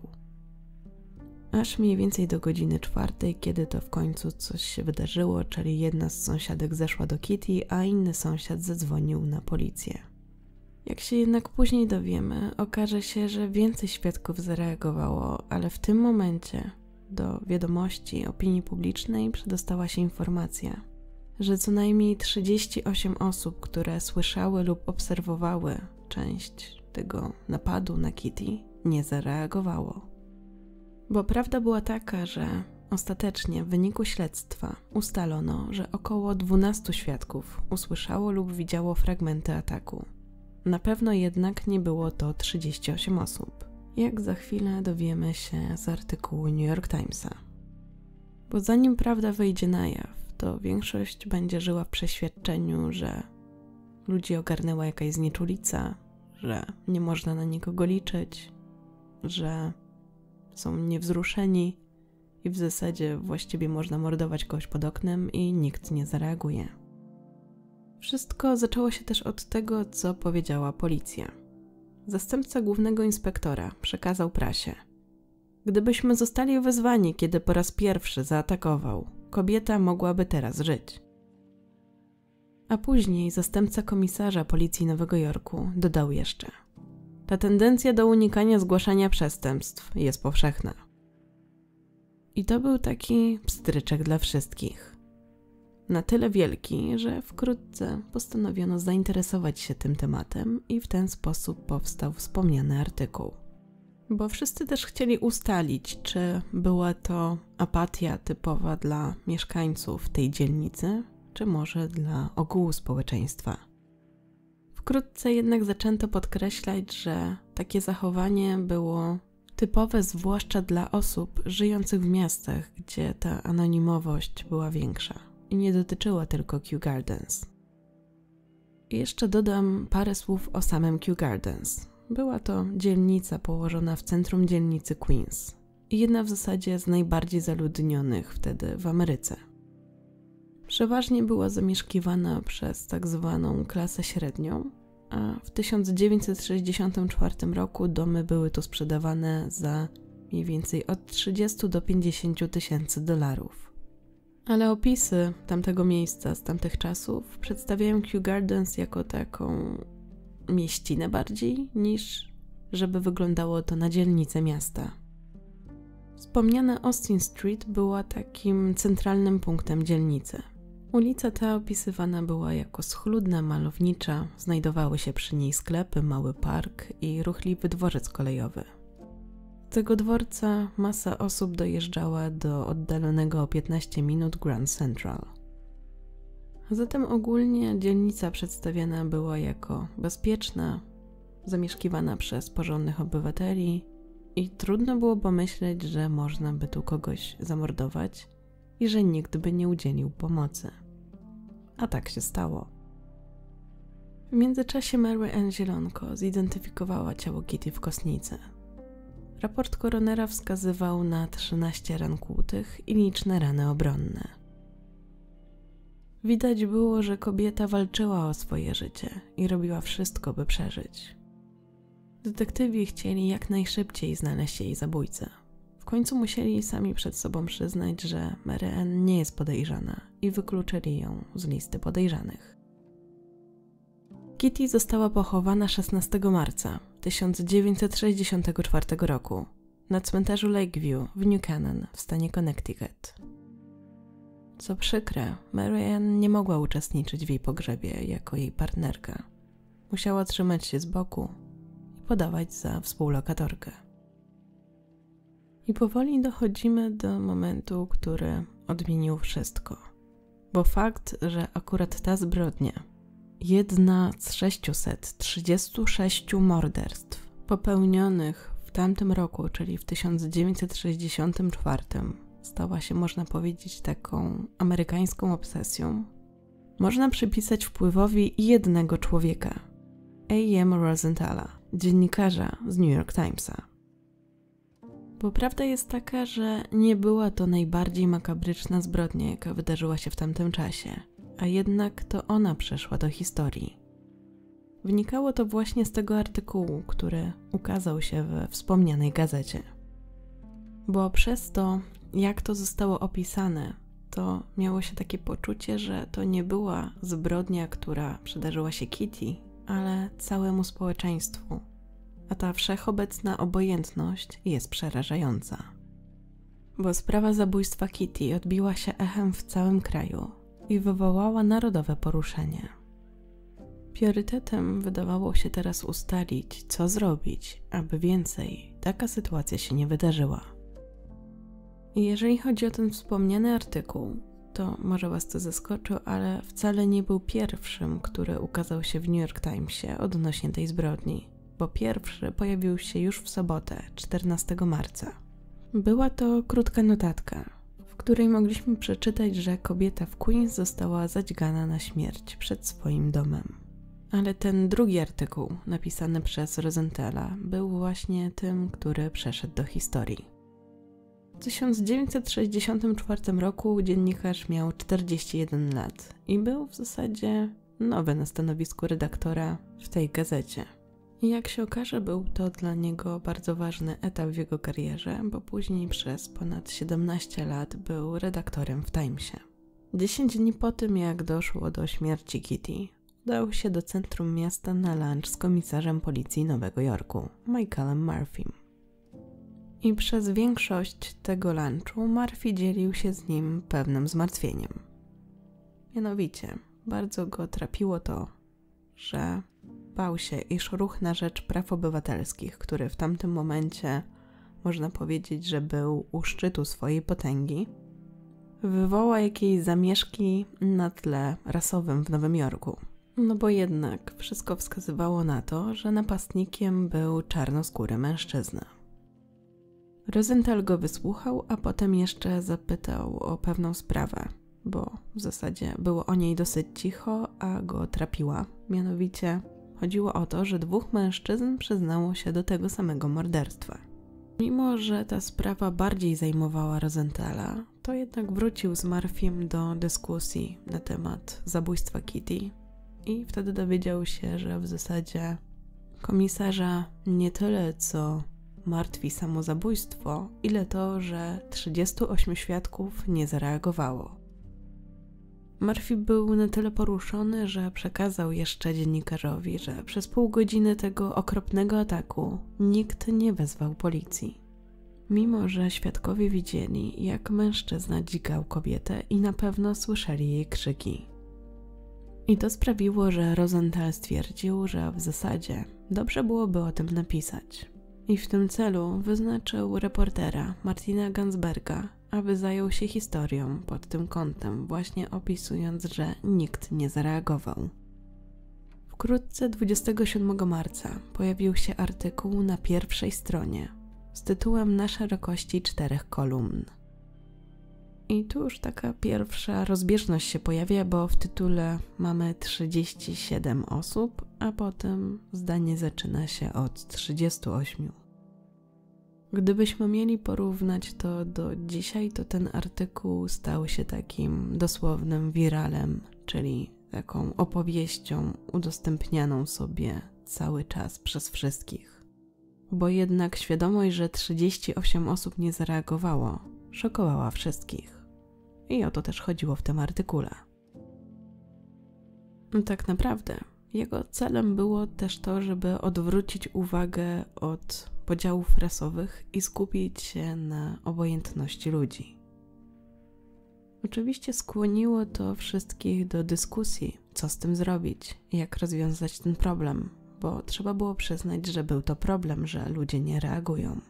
Aż mniej więcej do godziny 4, kiedy to w końcu coś się wydarzyło, czyli jedna z sąsiadek zeszła do Kitty, a inny sąsiad zadzwonił na policję. Jak się jednak później dowiemy, okaże się, że więcej świadków zareagowało, ale w tym momencie do wiadomości opinii publicznej przedostała się informacja, że co najmniej 38 osób, które słyszały lub obserwowały część tego napadu na Kitty, nie zareagowało. Bo prawda była taka, że ostatecznie w wyniku śledztwa ustalono, że około 12 świadków usłyszało lub widziało fragmenty ataku. Na pewno jednak nie było to 38 osób, jak za chwilę dowiemy się z artykułu New York Timesa. Bo zanim prawda wyjdzie na jaw, to większość będzie żyła w przeświadczeniu, że ludzi ogarnęła jakaś znieczulica, że nie można na nikogo liczyć, że są niewzruszeni i w zasadzie właściwie można mordować kogoś pod oknem i nikt nie zareaguje. Wszystko zaczęło się też od tego, co powiedziała policja. Zastępca głównego inspektora przekazał prasie: gdybyśmy zostali wezwani, kiedy po raz pierwszy zaatakował, kobieta mogłaby teraz żyć. A później zastępca komisarza policji Nowego Jorku dodał jeszcze: ta tendencja do unikania zgłaszania przestępstw jest powszechna. I to był taki pstryczek dla wszystkich. Na tyle wielki, że wkrótce postanowiono zainteresować się tym tematem i w ten sposób powstał wspomniany artykuł. Bo wszyscy też chcieli ustalić, czy była to apatia typowa dla mieszkańców tej dzielnicy, czy może dla ogółu społeczeństwa. Wkrótce jednak zaczęto podkreślać, że takie zachowanie było typowe zwłaszcza dla osób żyjących w miastach, gdzie ta anonimowość była większa i nie dotyczyła tylko Kew Gardens. I jeszcze dodam parę słów o samym Kew Gardens. Była to dzielnica położona w centrum dzielnicy Queens i jedna w zasadzie z najbardziej zaludnionych wtedy w Ameryce. Przeważnie była zamieszkiwana przez tak zwaną klasę średnią, a w 1964 roku domy były tu sprzedawane za mniej więcej od 30 do 50 tysięcy dolarów. Ale opisy tamtego miejsca z tamtych czasów przedstawiają Kew Gardens jako taką mieścinę bardziej, niż żeby wyglądało to na dzielnicę miasta. Wspomniane Austin Street była takim centralnym punktem dzielnicy. Ulica ta opisywana była jako schludna, malownicza, znajdowały się przy niej sklepy, mały park i ruchliwy dworzec kolejowy. Z tego dworca masa osób dojeżdżała do oddalonego o 15 minut Grand Central. Zatem ogólnie dzielnica przedstawiana była jako bezpieczna, zamieszkiwana przez porządnych obywateli i trudno było pomyśleć, że można by tu kogoś zamordować i że nikt by nie udzielił pomocy. A tak się stało. W międzyczasie Mary Ann Zielonko zidentyfikowała ciało Kitty w kostnicy. Raport koronera wskazywał na 13 ran kłutych i liczne rany obronne. Widać było, że kobieta walczyła o swoje życie i robiła wszystko, by przeżyć. Detektywi chcieli jak najszybciej znaleźć jej zabójcę. W końcu musieli sami przed sobą przyznać, że Mary Ann nie jest podejrzana i wykluczyli ją z listy podejrzanych. Kitty została pochowana 16 marca 1964 roku na cmentarzu Lakeview w New Canaan w stanie Connecticut. Co przykre, Mary Ann nie mogła uczestniczyć w jej pogrzebie jako jej partnerka. Musiała trzymać się z boku i podawać za współlokatorkę. I powoli dochodzimy do momentu, który odmienił wszystko. Bo fakt, że akurat ta zbrodnia, jedna z 636 morderstw popełnionych w tamtym roku, czyli w 1964, stała się, można powiedzieć, taką amerykańską obsesją, można przypisać wpływowi jednego człowieka, A.M. Rosenthala, dziennikarza z New York Timesa. Bo prawda jest taka, że nie była to najbardziej makabryczna zbrodnia, jaka wydarzyła się w tamtym czasie, a jednak to ona przeszła do historii. Wynikało to właśnie z tego artykułu, który ukazał się we wspomnianej gazecie. Bo przez to, jak to zostało opisane, to miało się takie poczucie, że to nie była zbrodnia, która przydarzyła się Kitty, ale całemu społeczeństwu. A ta wszechobecna obojętność jest przerażająca. Bo sprawa zabójstwa Kitty odbiła się echem w całym kraju i wywołała narodowe poruszenie. Priorytetem wydawało się teraz ustalić, co zrobić, aby więcej taka sytuacja się nie wydarzyła. I jeżeli chodzi o ten wspomniany artykuł, to może Was to zaskoczy, ale wcale nie był pierwszym, który ukazał się w New York Timesie odnośnie tej zbrodni, bo pierwszy pojawił się już w sobotę, 14 marca. Była to krótka notatka, w której mogliśmy przeczytać, że kobieta w Queens została zadźgana na śmierć przed swoim domem. Ale ten drugi artykuł, napisany przez Rosenthala, był właśnie tym, który przeszedł do historii. W 1964 roku dziennikarz miał 41 lat i był w zasadzie nowy na stanowisku redaktora w tej gazecie. I jak się okaże, był to dla niego bardzo ważny etap w jego karierze, bo później przez ponad 17 lat był redaktorem w Timesie. 10 dni po tym, jak doszło do śmierci Kitty, udał się do centrum miasta na lunch z komisarzem policji Nowego Jorku, Michaelem Murphym. I przez większość tego lunchu Murphy dzielił się z nim pewnym zmartwieniem. Mianowicie, bardzo go trapiło to, że bał się, iż ruch na rzecz praw obywatelskich, który w tamtym momencie, można powiedzieć, że był u szczytu swojej potęgi, wywoła jakieś zamieszki na tle rasowym w Nowym Jorku. No bo jednak wszystko wskazywało na to, że napastnikiem był czarnoskóry mężczyzna. Rosenthal go wysłuchał, a potem jeszcze zapytał o pewną sprawę, bo w zasadzie było o niej dosyć cicho, a go trapiła. Mianowicie chodziło o to, że 2 mężczyzn przyznało się do tego samego morderstwa. Mimo że ta sprawa bardziej zajmowała Rosenthala, to jednak wrócił z Murphym do dyskusji na temat zabójstwa Kitty i wtedy dowiedział się, że w zasadzie komisarza nie tyle co martwi samo zabójstwo, ile to, że 38 świadków nie zareagowało. Murphy był na tyle poruszony, że przekazał jeszcze dziennikarzowi, że przez pół godziny tego okropnego ataku nikt nie wezwał policji. mimo że świadkowie widzieli, jak mężczyzna dźgał kobietę i na pewno słyszeli jej krzyki. I to sprawiło, że Rosenthal stwierdził, że w zasadzie dobrze byłoby o tym napisać. I w tym celu wyznaczył reportera Martina Gansberga, aby zajął się historią pod tym kątem, właśnie opisując, że nikt nie zareagował. Wkrótce 27 marca pojawił się artykuł na pierwszej stronie z tytułem Na szerokości 4 kolumn. I tu już taka pierwsza rozbieżność się pojawia, bo w tytule mamy 37 osób, a potem zdanie zaczyna się od 38. Gdybyśmy mieli porównać to do dzisiaj, to ten artykuł stał się takim dosłownym wiralem, czyli taką opowieścią udostępnianą sobie cały czas przez wszystkich. Bo jednak świadomość, że 38 osób nie zareagowało, szokowała wszystkich. I o to też chodziło w tym artykule. Tak naprawdę jego celem było też to, żeby odwrócić uwagę od podziałów rasowych i skupić się na obojętności ludzi. Oczywiście skłoniło to wszystkich do dyskusji, co z tym zrobić i jak rozwiązać ten problem, bo trzeba było przyznać, że był to problem, że ludzie nie reagują.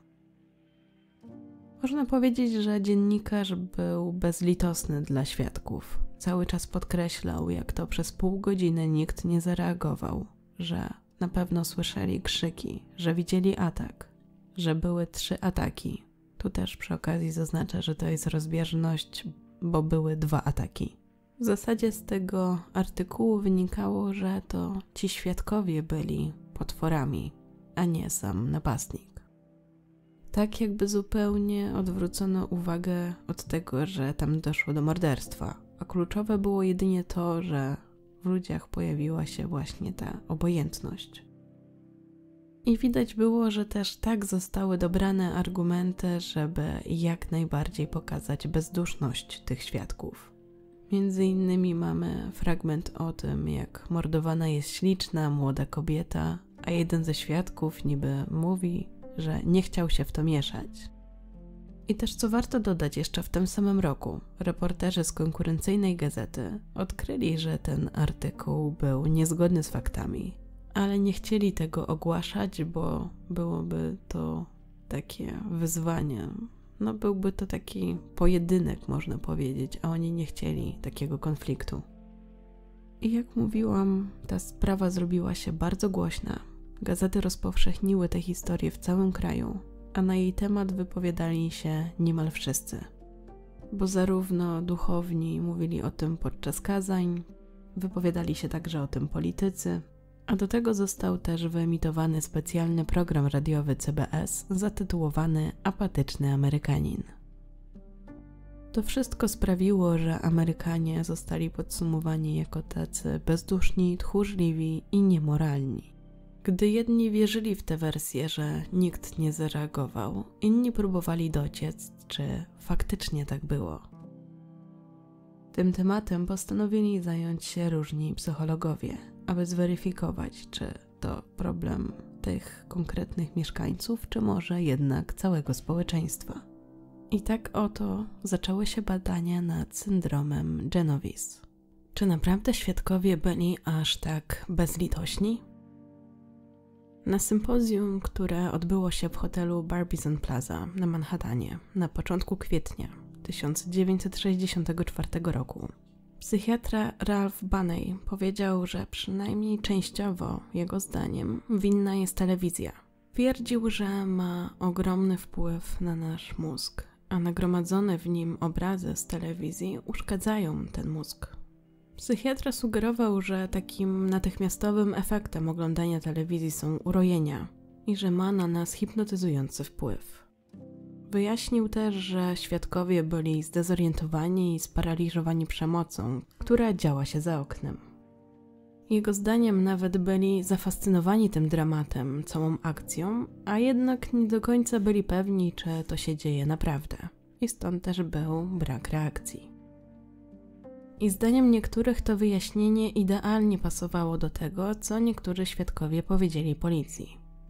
Można powiedzieć, że dziennikarz był bezlitosny dla świadków. Cały czas podkreślał, jak to przez pół godziny nikt nie zareagował, że na pewno słyszeli krzyki, że widzieli atak, że były 3 ataki. Tu też przy okazji zaznaczę, że to jest rozbieżność, bo były 2 ataki. W zasadzie z tego artykułu wynikało, że to ci świadkowie byli potworami, a nie sam napastnik. Tak jakby zupełnie odwrócono uwagę od tego, że tam doszło do morderstwa, a kluczowe było jedynie to, że w ludziach pojawiła się właśnie ta obojętność. I widać było, że też tak zostały dobrane argumenty, żeby jak najbardziej pokazać bezduszność tych świadków. Między innymi mamy fragment o tym, jak mordowana jest śliczna, młoda kobieta, a jeden ze świadków niby mówi, że nie chciał się w to mieszać. I też co warto dodać, jeszcze w tym samym roku reporterzy z konkurencyjnej gazety odkryli, że ten artykuł był niezgodny z faktami, ale nie chcieli tego ogłaszać, bo byłoby to takie wyzwanie. Byłby to taki pojedynek, można powiedzieć, a oni nie chcieli takiego konfliktu. I jak mówiłam, ta sprawa zrobiła się bardzo głośna. Gazety rozpowszechniły tę historię w całym kraju, a na jej temat wypowiadali się niemal wszyscy. Bo zarówno duchowni mówili o tym podczas kazań, wypowiadali się także o tym politycy, a do tego został też wyemitowany specjalny program radiowy CBS zatytułowany Apatyczny Amerykanin. To wszystko sprawiło, że Amerykanie zostali podsumowani jako tacy bezduszni, tchórzliwi i niemoralni. Gdy jedni wierzyli w tę wersję, że nikt nie zareagował, inni próbowali dociec, czy faktycznie tak było. Tym tematem postanowili zająć się różni psychologowie, aby zweryfikować, czy to problem tych konkretnych mieszkańców, czy może jednak całego społeczeństwa. I tak oto zaczęły się badania nad syndromem Genovese. Czy naprawdę świadkowie byli aż tak bezlitośni? Na sympozjum, które odbyło się w hotelu Barbizon Plaza na Manhattanie na początku kwietnia 1964 roku, psychiatra Ralph Bunney powiedział, że przynajmniej częściowo, jego zdaniem, winna jest telewizja. Twierdził, że ma ogromny wpływ na nasz mózg, a nagromadzone w nim obrazy z telewizji uszkadzają ten mózg. Psychiatra sugerował, że takim natychmiastowym efektem oglądania telewizji są urojenia i że ma na nas hipnotyzujący wpływ. Wyjaśnił też, że świadkowie byli zdezorientowani i sparaliżowani przemocą, która działa się za oknem. Jego zdaniem nawet byli zafascynowani tym dramatem, całą akcją, a jednak nie do końca byli pewni, czy to się dzieje naprawdę. I stąd też był brak reakcji. I zdaniem niektórych to wyjaśnienie idealnie pasowało do tego, co niektórzy świadkowie powiedzieli policji.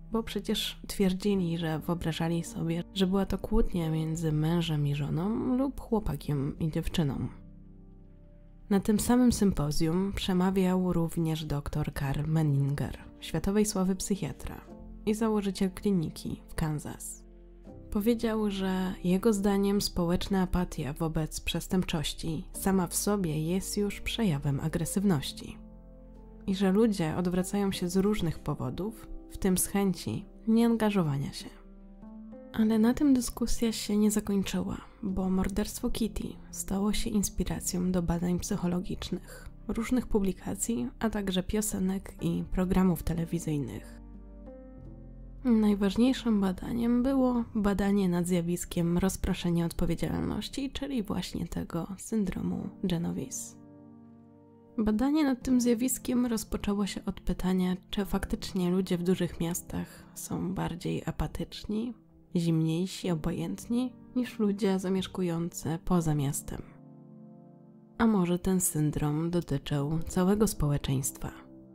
bo przecież twierdzili, że wyobrażali sobie, że była to kłótnia między mężem i żoną lub chłopakiem i dziewczyną. Na tym samym sympozjum przemawiał również dr Karl Menninger, światowej sławy psychiatra i założyciel kliniki w Kansas. Powiedział, że jego zdaniem społeczna apatia wobec przestępczości sama w sobie jest już przejawem agresywności i że ludzie odwracają się z różnych powodów, w tym z chęci nieangażowania się. Ale na tym dyskusja się nie zakończyła, bo morderstwo Kitty stało się inspiracją do badań psychologicznych, różnych publikacji, a także piosenek i programów telewizyjnych. Najważniejszym badaniem było badanie nad zjawiskiem rozproszenia odpowiedzialności, czyli właśnie tego syndromu Genovese. Badanie nad tym zjawiskiem rozpoczęło się od pytania, czy faktycznie ludzie w dużych miastach są bardziej apatyczni, zimniejsi, obojętni niż ludzie zamieszkujący poza miastem. A może ten syndrom dotyczył całego społeczeństwa?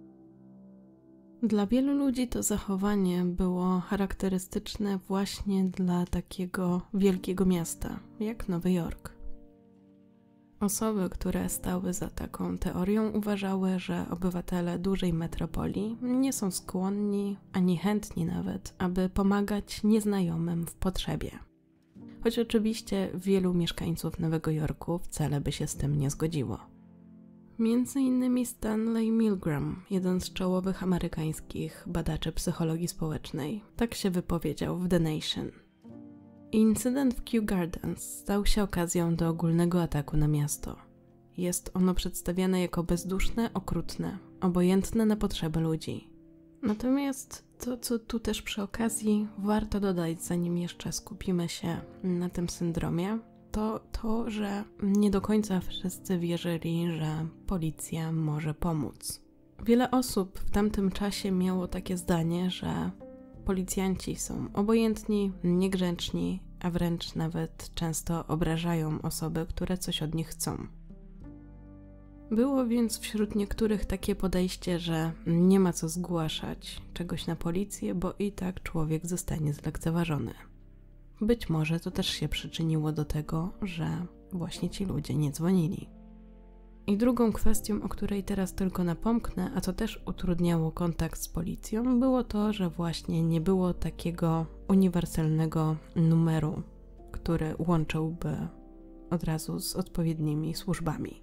Dla wielu ludzi to zachowanie było charakterystyczne właśnie dla takiego wielkiego miasta, jak Nowy Jork. Osoby, które stały za taką teorią, uważały, że obywatele dużej metropolii nie są skłonni, ani chętni nawet, aby pomagać nieznajomym w potrzebie. Choć oczywiście wielu mieszkańców Nowego Jorku wcale by się z tym nie zgodziło. Między innymi Stanley Milgram, jeden z czołowych amerykańskich badaczy psychologii społecznej, tak się wypowiedział w The Nation. Incydent w Kew Gardens stał się okazją do ogólnego ataku na miasto. Jest ono przedstawiane jako bezduszne, okrutne, obojętne na potrzeby ludzi. Natomiast to, co tu też przy okazji warto dodać, zanim jeszcze skupimy się na tym syndromie, to, że nie do końca wszyscy wierzyli, że policja może pomóc. Wiele osób w tamtym czasie miało takie zdanie, że policjanci są obojętni, niegrzeczni, a wręcz nawet często obrażają osoby, które coś od nich chcą. Było więc wśród niektórych takie podejście, że nie ma co zgłaszać czegoś na policję, bo i tak człowiek zostanie zlekceważony. Być może to też się przyczyniło do tego, że właśnie ci ludzie nie dzwonili. I drugą kwestią, o której teraz tylko napomknę, a co też utrudniało kontakt z policją, było to, że właśnie nie było takiego uniwersalnego numeru, który łączyłby od razu z odpowiednimi służbami.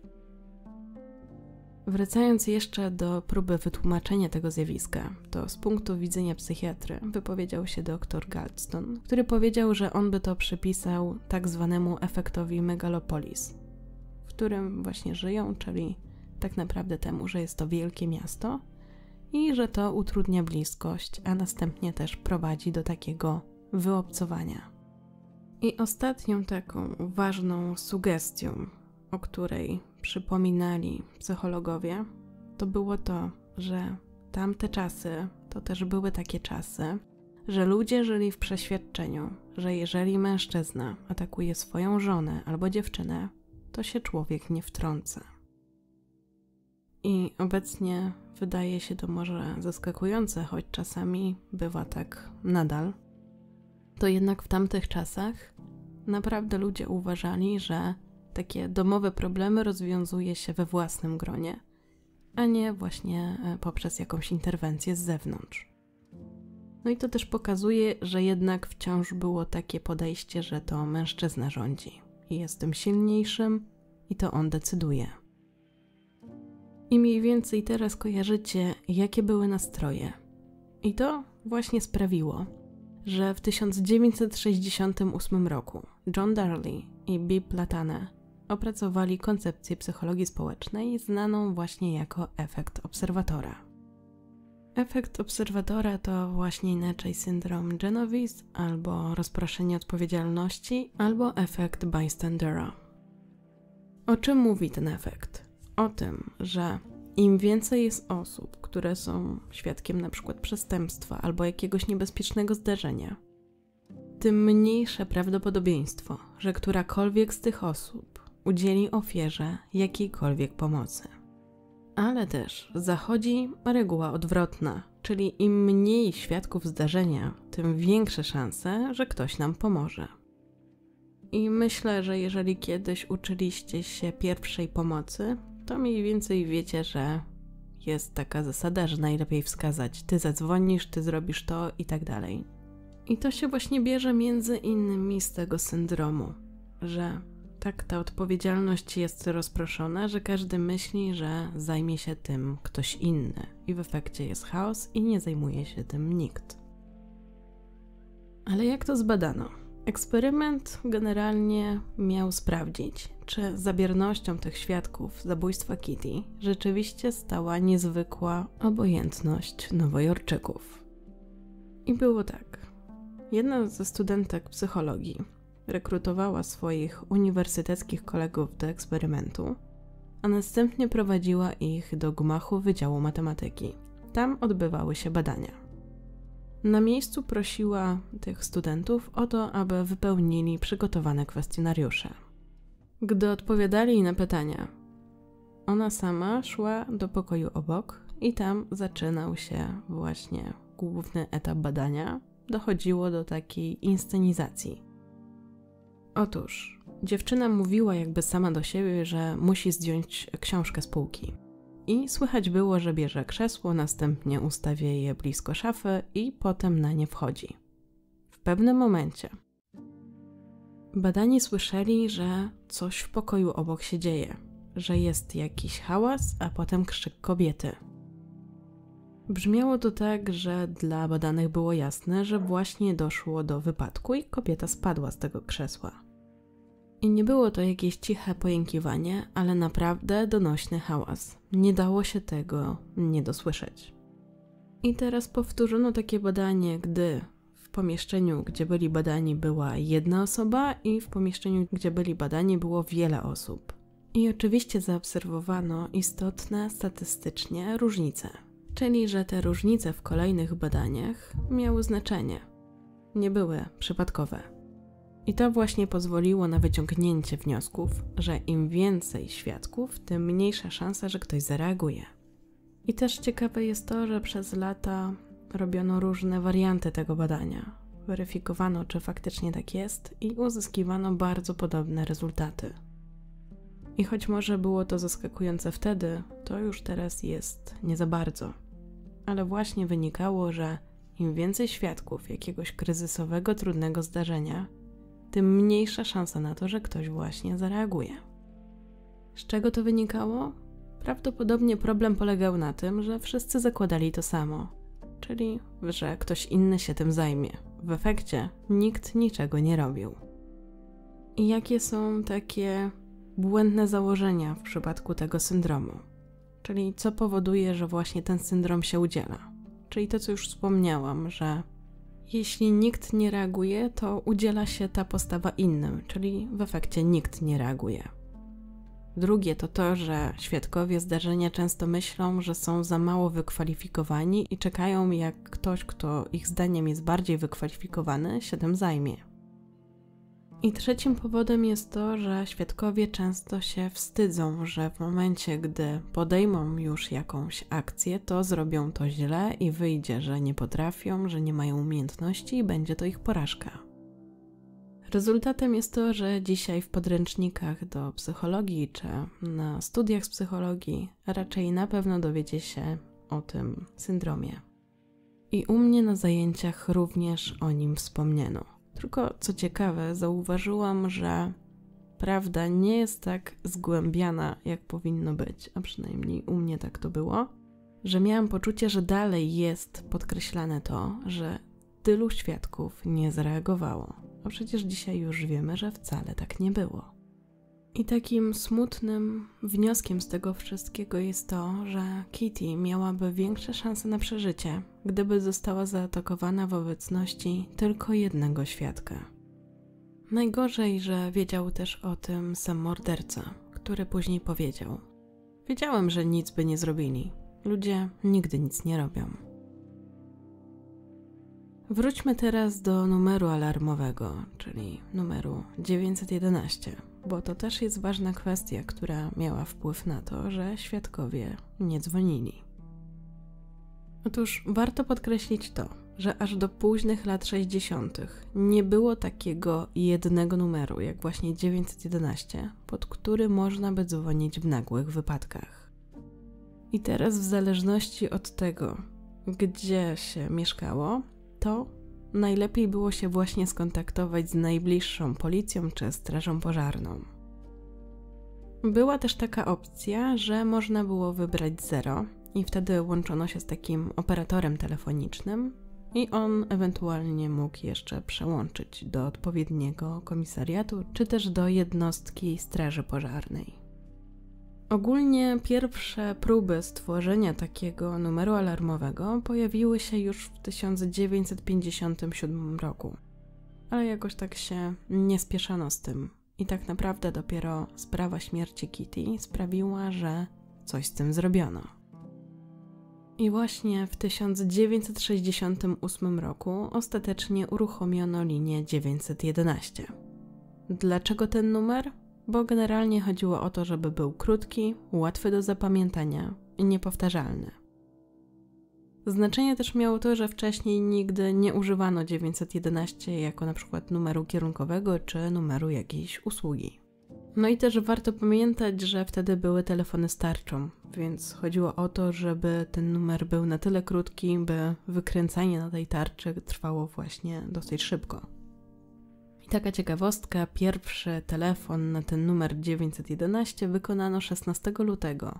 Wracając jeszcze do próby wytłumaczenia tego zjawiska, to z punktu widzenia psychiatry wypowiedział się dr Galdston, który powiedział, że on by to przypisał tak zwanemu efektowi megalopolis, w którym właśnie żyją, czyli tak naprawdę temu, że jest to wielkie miasto i że to utrudnia bliskość, a następnie też prowadzi do takiego wyobcowania. I ostatnią taką ważną sugestią, o której przypominali psychologowie, to było to, że tamte czasy to też były takie czasy, że ludzie żyli w przeświadczeniu, że jeżeli mężczyzna atakuje swoją żonę albo dziewczynę, to się człowiek nie wtrąca. I obecnie wydaje się to może zaskakujące, choć czasami bywa tak nadal, to jednak w tamtych czasach naprawdę ludzie uważali, że takie domowe problemy rozwiązuje się we własnym gronie, a nie właśnie poprzez jakąś interwencję z zewnątrz. No i to też pokazuje, że jednak wciąż było takie podejście, że to mężczyzna rządzi i jest tym silniejszym i to on decyduje. I mniej więcej teraz kojarzycie, jakie były nastroje. I to właśnie sprawiło, że w 1968 roku John Darley i Bill Platane opracowali koncepcję psychologii społecznej znaną właśnie jako efekt obserwatora. Efekt obserwatora to właśnie inaczej syndrom Genovese, albo rozproszenie odpowiedzialności, albo efekt bystandera. O czym mówi ten efekt? O tym, że im więcej jest osób, które są świadkiem na przykład przestępstwa albo jakiegoś niebezpiecznego zdarzenia, tym mniejsze prawdopodobieństwo, że którakolwiek z tych osób udzieli ofierze jakiejkolwiek pomocy. Ale też zachodzi reguła odwrotna, Czyli im mniej świadków zdarzenia, tym większe szanse, że ktoś nam pomoże. I myślę, że jeżeli kiedyś uczyliście się pierwszej pomocy, to mniej więcej wiecie, że jest taka zasada, że najlepiej wskazać: ty zadzwonisz, ty zrobisz to i tak dalej. I to się właśnie bierze między innymi z tego syndromu, że tak ta odpowiedzialność jest rozproszona, że każdy myśli, że zajmie się tym ktoś inny i w efekcie jest chaos i nie zajmuje się tym nikt. Ale jak to zbadano? Eksperyment generalnie miał sprawdzić, czy za biernością tych świadków zabójstwa Kitty rzeczywiście stała niezwykła obojętność Nowojorczyków. I było tak. Jedna ze studentek psychologii rekrutowała swoich uniwersyteckich kolegów do eksperymentu, a następnie prowadziła ich do gmachu Wydziału Matematyki. Tam odbywały się badania. Na miejscu prosiła tych studentów o to, aby wypełnili przygotowane kwestionariusze. Gdy odpowiadali na pytania, ona sama szła do pokoju obok i tam zaczynał się właśnie główny etap badania. Dochodziło do takiej inscenizacji. Otóż dziewczyna mówiła jakby sama do siebie, że musi zdjąć książkę z półki. I słychać było, że bierze krzesło, następnie ustawia je blisko szafy i potem na nie wchodzi. W pewnym momencie badani słyszeli, że coś w pokoju obok się dzieje, że jest jakiś hałas, a potem krzyk kobiety. Brzmiało to tak, że dla badanych było jasne, że właśnie doszło do wypadku i kobieta spadła z tego krzesła. I nie było to jakieś ciche pojękiwanie, ale naprawdę donośny hałas. Nie dało się tego nie dosłyszeć. I teraz powtórzono takie badanie, gdy w pomieszczeniu, gdzie byli badani, była jedna osoba i w pomieszczeniu, gdzie byli badani, było wiele osób. I oczywiście zaobserwowano istotne statystycznie różnice. Czyli, że te różnice w kolejnych badaniach miały znaczenie. Nie były przypadkowe. I to właśnie pozwoliło na wyciągnięcie wniosków, że im więcej świadków, tym mniejsza szansa, że ktoś zareaguje. I też ciekawe jest to, że przez lata robiono różne warianty tego badania. Weryfikowano, czy faktycznie tak jest i uzyskiwano bardzo podobne rezultaty. I choć może było to zaskakujące wtedy, to już teraz jest nie za bardzo. Ale właśnie wynikało, że im więcej świadków jakiegoś kryzysowego, trudnego zdarzenia, tym mniejsza szansa na to, że ktoś właśnie zareaguje. Z czego to wynikało? Prawdopodobnie problem polegał na tym, że wszyscy zakładali to samo, czyli że ktoś inny się tym zajmie. W efekcie nikt niczego nie robił. I jakie są takie błędne założenia w przypadku tego syndromu? Czyli co powoduje, że właśnie ten syndrom się udziela? Czyli to, co już wspomniałam, że jeśli nikt nie reaguje, to udziela się ta postawa innym, czyli w efekcie nikt nie reaguje. Drugie to to, że świadkowie zdarzenia często myślą, że są za mało wykwalifikowani i czekają, jak ktoś, kto ich zdaniem jest bardziej wykwalifikowany, się tym zajmie. I trzecim powodem jest to, że świadkowie często się wstydzą, że w momencie, gdy podejmą już jakąś akcję, to zrobią to źle i wyjdzie, że nie potrafią, że nie mają umiejętności i będzie to ich porażka. Rezultatem jest to, że dzisiaj w podręcznikach do psychologii czy na studiach z psychologii raczej na pewno dowiecie się o tym syndromie. I u mnie na zajęciach również o nim wspomniano. Tylko co ciekawe, zauważyłam, że prawda nie jest tak zgłębiana, jak powinno być, a przynajmniej u mnie tak to było, że miałam poczucie, że dalej jest podkreślane to, że tylu świadków nie zareagowało. A przecież dzisiaj już wiemy, że wcale tak nie było. I takim smutnym wnioskiem z tego wszystkiego jest to, że Kitty miałaby większe szanse na przeżycie, gdyby została zaatakowana w obecności tylko jednego świadka. Najgorzej, że wiedział też o tym sam morderca, który później powiedział: wiedziałem, że nic by nie zrobili. Ludzie nigdy nic nie robią. Wróćmy teraz do numeru alarmowego, czyli numeru 911, bo to też jest ważna kwestia, która miała wpływ na to, że świadkowie nie dzwonili. Otóż warto podkreślić to, że aż do późnych lat 60. nie było takiego jednego numeru, jak właśnie 911, pod który można by dzwonić w nagłych wypadkach. I teraz w zależności od tego, gdzie się mieszkało, to najlepiej było się właśnie skontaktować z najbliższą policją czy strażą pożarną. Była też taka opcja, że można było wybrać 0 i wtedy łączono się z takim operatorem telefonicznym i on ewentualnie mógł jeszcze przełączyć do odpowiedniego komisariatu czy też do jednostki straży pożarnej. Ogólnie pierwsze próby stworzenia takiego numeru alarmowego pojawiły się już w 1957 roku, ale jakoś tak się nie spieszono z tym i tak naprawdę dopiero sprawa śmierci Kitty sprawiła, że coś z tym zrobiono. I właśnie w 1968 roku ostatecznie uruchomiono linię 911. Dlaczego ten numer? Bo generalnie chodziło o to, żeby był krótki, łatwy do zapamiętania i niepowtarzalny. Znaczenie też miało to, że wcześniej nigdy nie używano 911 jako na przykład numeru kierunkowego czy numeru jakiejś usługi. No i też warto pamiętać, że wtedy były telefony z tarczą, więc chodziło o to, żeby ten numer był na tyle krótki, by wykręcanie na tej tarczy trwało właśnie dosyć szybko. I taka ciekawostka, pierwszy telefon na ten numer 911 wykonano 16 lutego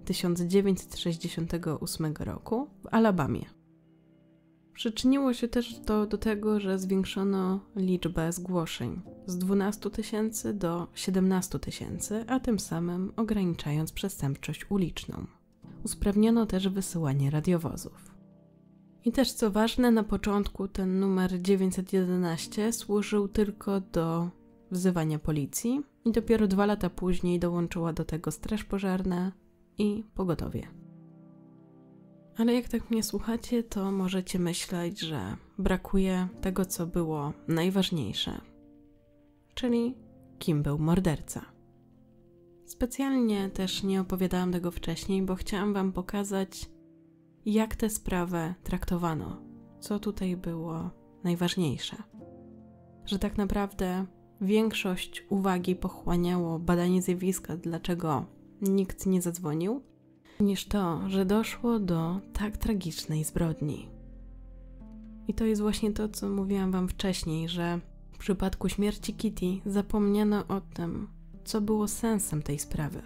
1968 roku w Alabamie. Przyczyniło się też to do tego, że zwiększono liczbę zgłoszeń z 12 000 do 17 000, a tym samym ograniczając przestępczość uliczną. Usprawniono też wysyłanie radiowozów. I też co ważne, na początku ten numer 911 służył tylko do wzywania policji i dopiero 2 lata później dołączyła do tego straż pożarna i pogotowie. Ale jak tak mnie słuchacie, to możecie myśleć, że brakuje tego, co było najważniejsze, czyli kim był morderca. Specjalnie też nie opowiadałam tego wcześniej, bo chciałam wam pokazać, jak tę sprawę traktowano, co tutaj było najważniejsze. Że tak naprawdę większość uwagi pochłaniało badanie zjawiska, dlaczego nikt nie zadzwonił, niż to, że doszło do tak tragicznej zbrodni. I to jest właśnie to, co mówiłam wam wcześniej, że w przypadku śmierci Kitty zapomniano o tym, co było sensem tej sprawy.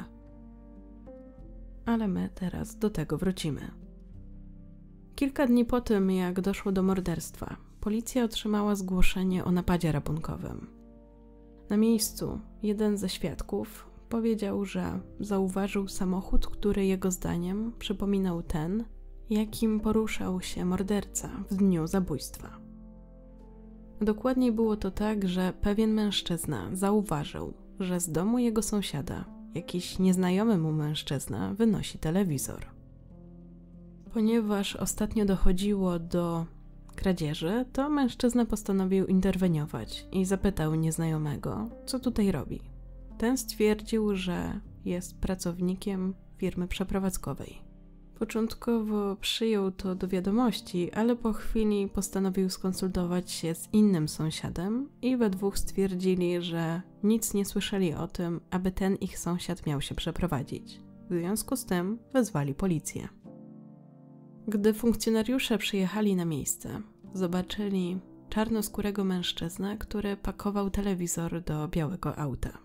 Ale my teraz do tego wrócimy. Kilka dni po tym, jak doszło do morderstwa, policja otrzymała zgłoszenie o napadzie rabunkowym. Na miejscu jeden ze świadków powiedział, że zauważył samochód, który jego zdaniem przypominał ten, jakim poruszał się morderca w dniu zabójstwa. Dokładniej było to tak, że pewien mężczyzna zauważył, że z domu jego sąsiada jakiś nieznajomy mu mężczyzna wynosi telewizor. Ponieważ ostatnio dochodziło do kradzieży, to mężczyzna postanowił interweniować i zapytał nieznajomego, co tutaj robi. Ten stwierdził, że jest pracownikiem firmy przeprowadzkowej. Początkowo przyjął to do wiadomości, ale po chwili postanowił skonsultować się z innym sąsiadem i we dwóch stwierdzili, że nic nie słyszeli o tym, aby ten ich sąsiad miał się przeprowadzić. W związku z tym wezwali policję. Gdy funkcjonariusze przyjechali na miejsce, zobaczyli czarnoskórego mężczyznę, który pakował telewizor do białego auta.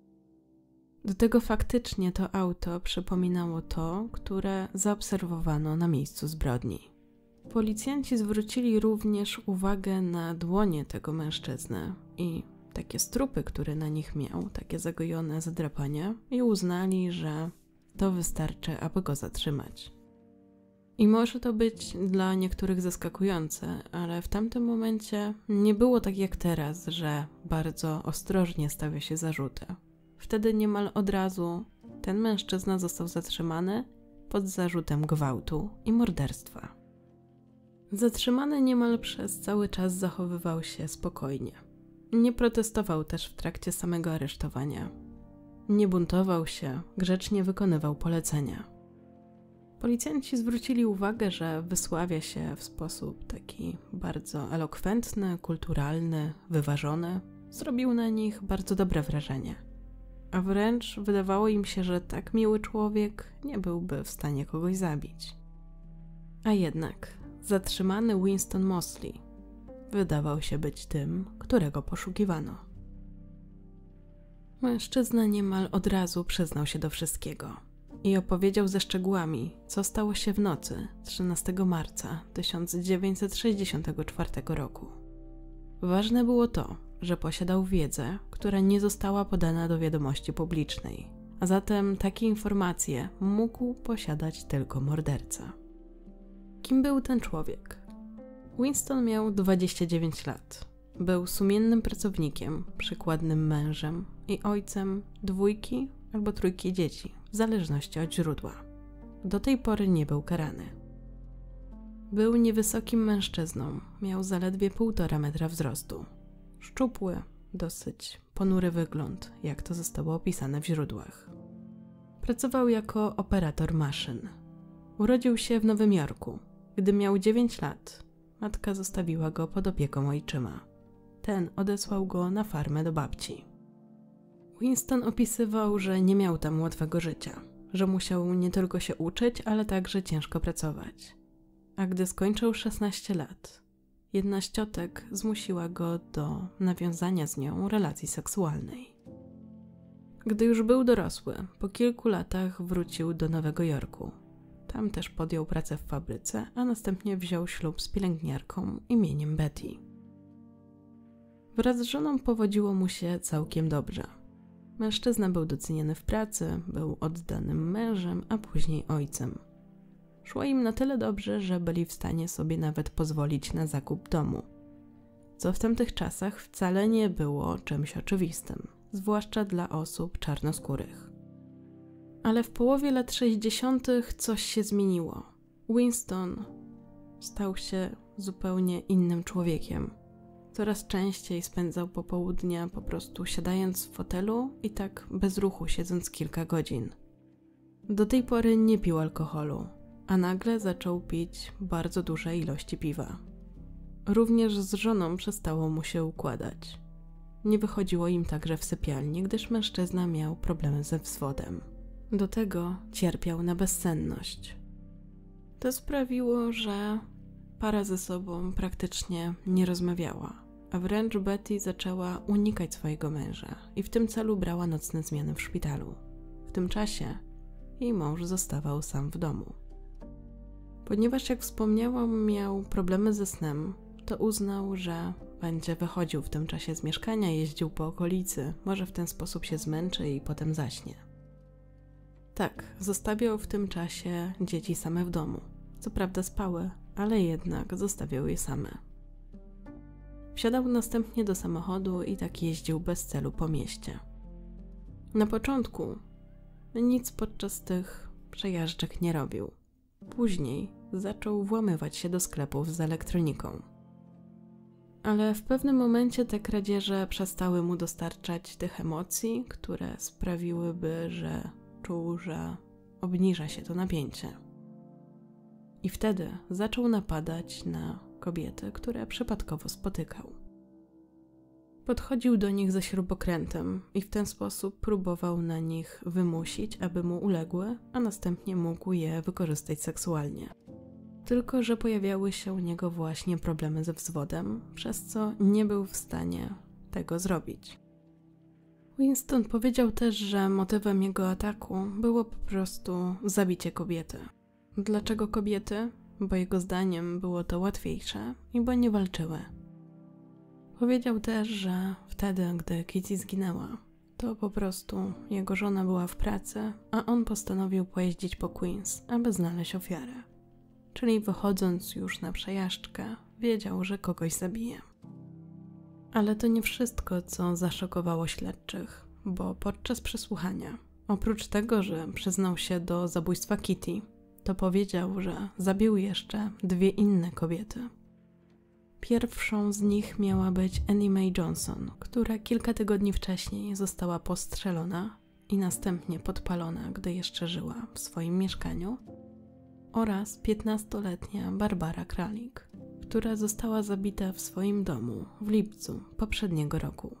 Do tego faktycznie to auto przypominało to, które zaobserwowano na miejscu zbrodni. Policjanci zwrócili również uwagę na dłonie tego mężczyzny i takie strupy, które na nich miał, takie zagojone zadrapania, i uznali, że to wystarczy, aby go zatrzymać. I może to być dla niektórych zaskakujące, ale w tamtym momencie nie było tak jak teraz, że bardzo ostrożnie stawia się zarzuty. Wtedy niemal od razu ten mężczyzna został zatrzymany pod zarzutem gwałtu i morderstwa. Zatrzymany niemal przez cały czas zachowywał się spokojnie. Nie protestował też w trakcie samego aresztowania. Nie buntował się, grzecznie wykonywał polecenia. Policjanci zwrócili uwagę, że wysławia się w sposób taki bardzo elokwentny, kulturalny, wyważony. Zrobił na nich bardzo dobre wrażenie. A wręcz wydawało im się, że tak miły człowiek nie byłby w stanie kogoś zabić. A jednak zatrzymany Winston Moseley wydawał się być tym, którego poszukiwano. Mężczyzna niemal od razu przyznał się do wszystkiego i opowiedział ze szczegółami, co stało się w nocy 13 marca 1964 roku. Ważne było to, że posiadał wiedzę, która nie została podana do wiadomości publicznej, a zatem takie informacje mógł posiadać tylko morderca. Kim był ten człowiek? Winston miał 29 lat. Był sumiennym pracownikiem, przykładnym mężem i ojcem 2 albo 3 dzieci, w zależności od źródła. Do tej pory nie był karany. Był niewysokim mężczyzną, miał zaledwie 1,5 metra wzrostu. Szczupły, dosyć ponury wygląd, jak to zostało opisane w źródłach. Pracował jako operator maszyn. Urodził się w Nowym Jorku. Gdy miał 9 lat, matka zostawiła go pod opieką ojczyma. Ten odesłał go na farmę do babci. Winston opisywał, że nie miał tam łatwego życia, że musiał nie tylko się uczyć, ale także ciężko pracować. A gdy skończył 16 lat, jedna z ciotek zmusiła go do nawiązania z nią relacji seksualnej. Gdy już był dorosły, po kilku latach wrócił do Nowego Jorku. Tam też podjął pracę w fabryce, a następnie wziął ślub z pielęgniarką imieniem Betty. Wraz z żoną powodziło mu się całkiem dobrze. Mężczyzna był doceniany w pracy, był oddanym mężem, a później ojcem. Szło im na tyle dobrze, że byli w stanie sobie nawet pozwolić na zakup domu, co w tamtych czasach wcale nie było czymś oczywistym, zwłaszcza dla osób czarnoskórych. Ale w połowie lat 60. coś się zmieniło. Winston stał się zupełnie innym człowiekiem. Coraz częściej spędzał popołudnia po prostu siadając w fotelu i tak bez ruchu siedząc kilka godzin. Do tej pory nie pił alkoholu, a nagle zaczął pić bardzo duże ilości piwa. Również z żoną przestało mu się układać. Nie wychodziło im także w sypialni, gdyż mężczyzna miał problemy ze wzwodem. Do tego cierpiał na bezsenność. To sprawiło, że para ze sobą praktycznie nie rozmawiała, a wręcz Betty zaczęła unikać swojego męża i w tym celu brała nocne zmiany w szpitalu. W tym czasie jej mąż zostawał sam w domu. Ponieważ, jak wspomniałam, miał problemy ze snem, to uznał, że będzie wychodził w tym czasie z mieszkania, jeździł po okolicy, może w ten sposób się zmęczy i potem zaśnie. Tak, zostawiał w tym czasie dzieci same w domu. Co prawda spały, ale jednak zostawiał je same. Wsiadał następnie do samochodu i tak jeździł bez celu po mieście. Na początku nic podczas tych przejażdżek nie robił. Później zaczął włamywać się do sklepów z elektroniką. Ale w pewnym momencie te kradzieże przestały mu dostarczać tych emocji, które sprawiłyby, że czuł, że obniża się to napięcie. I wtedy zaczął napadać na kobiety, które przypadkowo spotykał. Podchodził do nich ze śrubokrętem i w ten sposób próbował na nich wymusić, aby mu uległy, a następnie mógł je wykorzystać seksualnie. Tylko że pojawiały się u niego właśnie problemy ze wzwodem, przez co nie był w stanie tego zrobić. Winston powiedział też, że motywem jego ataku było po prostu zabicie kobiety. Dlaczego kobiety? Bo jego zdaniem było to łatwiejsze i bo nie walczyły. Powiedział też, że wtedy, gdy Kitty zginęła, to po prostu jego żona była w pracy, a on postanowił pojeździć po Queens, aby znaleźć ofiarę. Czyli wychodząc już na przejażdżkę, wiedział, że kogoś zabije. Ale to nie wszystko, co zaszokowało śledczych, bo podczas przesłuchania, oprócz tego, że przyznał się do zabójstwa Kitty, to powiedział, że zabił jeszcze 2 inne kobiety. Pierwszą z nich miała być Annie Mae Johnson, która kilka tygodni wcześniej została postrzelona i następnie podpalona, gdy jeszcze żyła w swoim mieszkaniu. oraz 15-letnia Barbara Kralik, która została zabita w swoim domu w lipcu poprzedniego roku.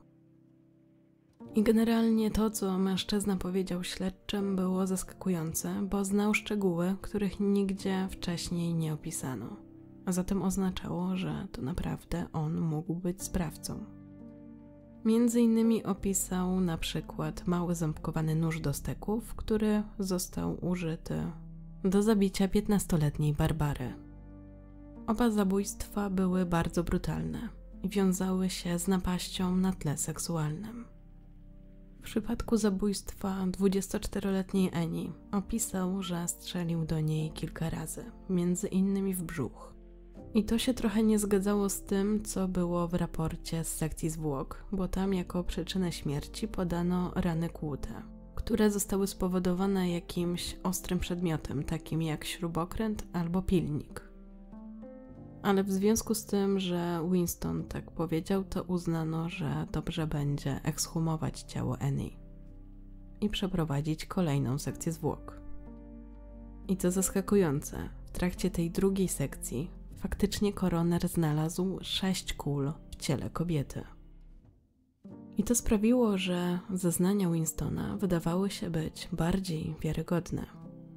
I generalnie to, co mężczyzna powiedział śledczym, było zaskakujące, bo znał szczegóły, których nigdzie wcześniej nie opisano, a zatem oznaczało, że to naprawdę on mógł być sprawcą. Między innymi opisał na przykład mały ząbkowany nóż do steków, który został użyty do zabicia 15-letniej Barbary. Oba zabójstwa były bardzo brutalne i wiązały się z napaścią na tle seksualnym. W przypadku zabójstwa 24-letniej Annie opisał, że strzelił do niej kilka razy, między innymi w brzuch. I to się trochę nie zgadzało z tym, co było w raporcie z sekcji zwłok, bo tam jako przyczynę śmierci podano rany kłute, które zostały spowodowane jakimś ostrym przedmiotem, takim jak śrubokręt albo pilnik. Ale w związku z tym, że Winston tak powiedział, to uznano, że dobrze będzie ekshumować ciało Annie i przeprowadzić kolejną sekcję zwłok. I co zaskakujące, w trakcie tej drugiej sekcji faktycznie koroner znalazł 6 kul w ciele kobiety. I to sprawiło, że zeznania Winstona wydawały się być bardziej wiarygodne.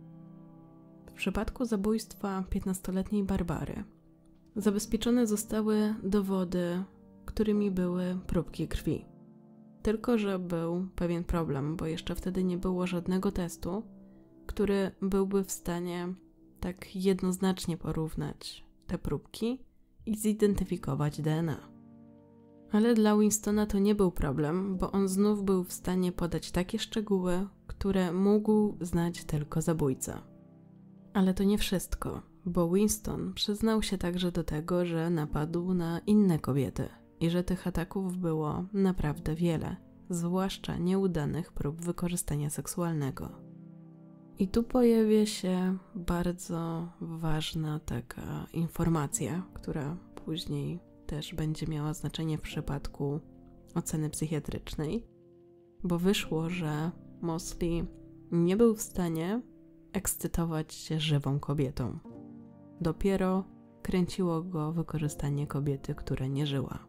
W przypadku zabójstwa 15-letniej Barbary zabezpieczone zostały dowody, którymi były próbki krwi. Tylko że był pewien problem, bo jeszcze wtedy nie było żadnego testu, który byłby w stanie tak jednoznacznie porównać te próbki i zidentyfikować DNA. Ale dla Winstona to nie był problem, bo on znów był w stanie podać takie szczegóły, które mógł znać tylko zabójca. Ale to nie wszystko, bo Winston przyznał się także do tego, że napadł na inne kobiety i że tych ataków było naprawdę wiele, zwłaszcza nieudanych prób wykorzystania seksualnego. I tu pojawia się bardzo ważna taka informacja, która później też będzie miała znaczenie w przypadku oceny psychiatrycznej, bo wyszło, że Mosley nie był w stanie ekscytować się żywą kobietą. Dopiero kręciło go wykorzystanie kobiety, która nie żyła.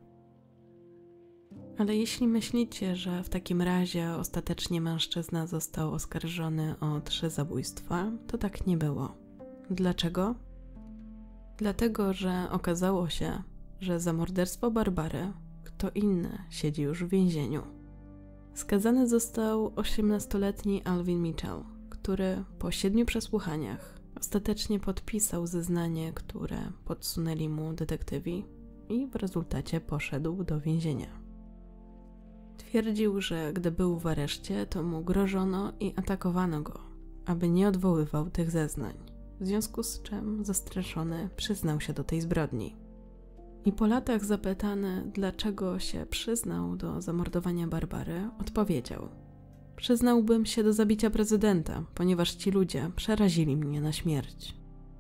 Ale jeśli myślicie, że w takim razie ostatecznie mężczyzna został oskarżony o 3 zabójstwa, to tak nie było. Dlaczego? Dlatego, że okazało się, że za morderstwo Barbary kto inny siedzi już w więzieniu. Skazany został 18-letni Alvin Mitchell, który po 7 przesłuchaniach ostatecznie podpisał zeznanie, które podsunęli mu detektywi i w rezultacie poszedł do więzienia. Twierdził, że gdy był w areszcie, to mu grożono i atakowano go, aby nie odwoływał tych zeznań, w związku z czym zastraszony przyznał się do tej zbrodni. I po latach zapytany, dlaczego się przyznał do zamordowania Barbary, odpowiedział: przyznałbym się do zabicia prezydenta, ponieważ ci ludzie przerazili mnie na śmierć.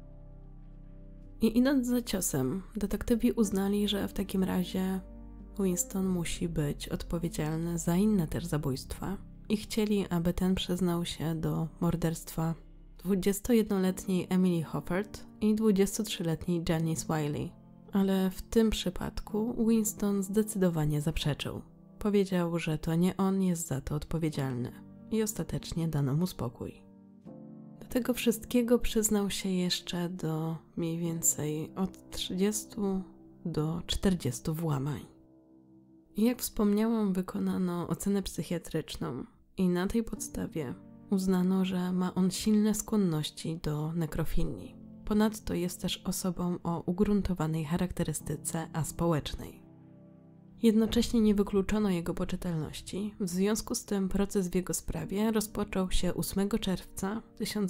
I idąc za ciosem, detektywi uznali, że w takim razie Winston musi być odpowiedzialny za inne też zabójstwa i chcieli, aby ten przyznał się do morderstwa 21-letniej Emily Hoffert i 23-letniej Janice Wiley. Ale w tym przypadku Winston zdecydowanie zaprzeczył. Powiedział, że to nie on jest za to odpowiedzialny i ostatecznie dano mu spokój. Do tego wszystkiego przyznał się jeszcze do mniej więcej od 30 do 40 włamań. I jak wspomniałam, wykonano ocenę psychiatryczną i na tej podstawie uznano, że ma on silne skłonności do nekrofilii. Ponadto jest też osobą o ugruntowanej charakterystyce aspołecznej. Jednocześnie nie wykluczono jego poczytalności, w związku z tym proces w jego sprawie rozpoczął się 8 czerwca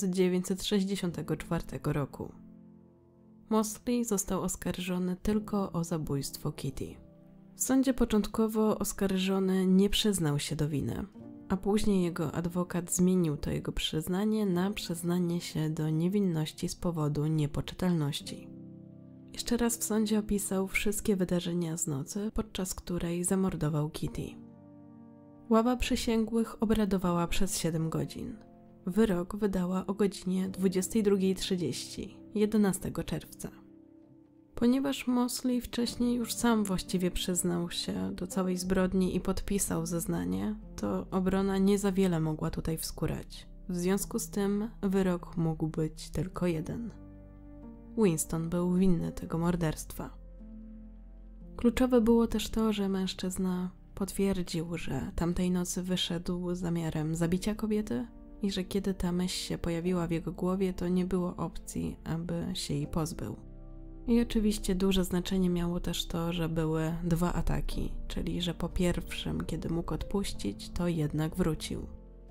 1964 roku. Mosley został oskarżony tylko o zabójstwo Kitty. W sądzie początkowo oskarżony nie przyznał się do winy, a później jego adwokat zmienił to jego przyznanie na przyznanie się do niewinności z powodu niepoczytalności. Jeszcze raz w sądzie opisał wszystkie wydarzenia z nocy, podczas której zamordował Kitty. Ława przysięgłych obradowała przez 7 godzin. wyrok wydała o godzinie 22:30 11 czerwca. Ponieważ Mosley wcześniej już sam właściwie przyznał się do całej zbrodni i podpisał zeznanie, to obrona nie za wiele mogła tutaj wskórać. W związku z tym wyrok mógł być tylko jeden. Winston był winny tego morderstwa. Kluczowe było też to, że mężczyzna potwierdził, że tamtej nocy wyszedł z zamiarem zabicia kobiety i że kiedy ta myśl się pojawiła w jego głowie, to nie było opcji, aby się jej pozbył. I oczywiście duże znaczenie miało też to, że były 2 ataki, czyli że po pierwszym, kiedy mógł odpuścić, to jednak wrócił.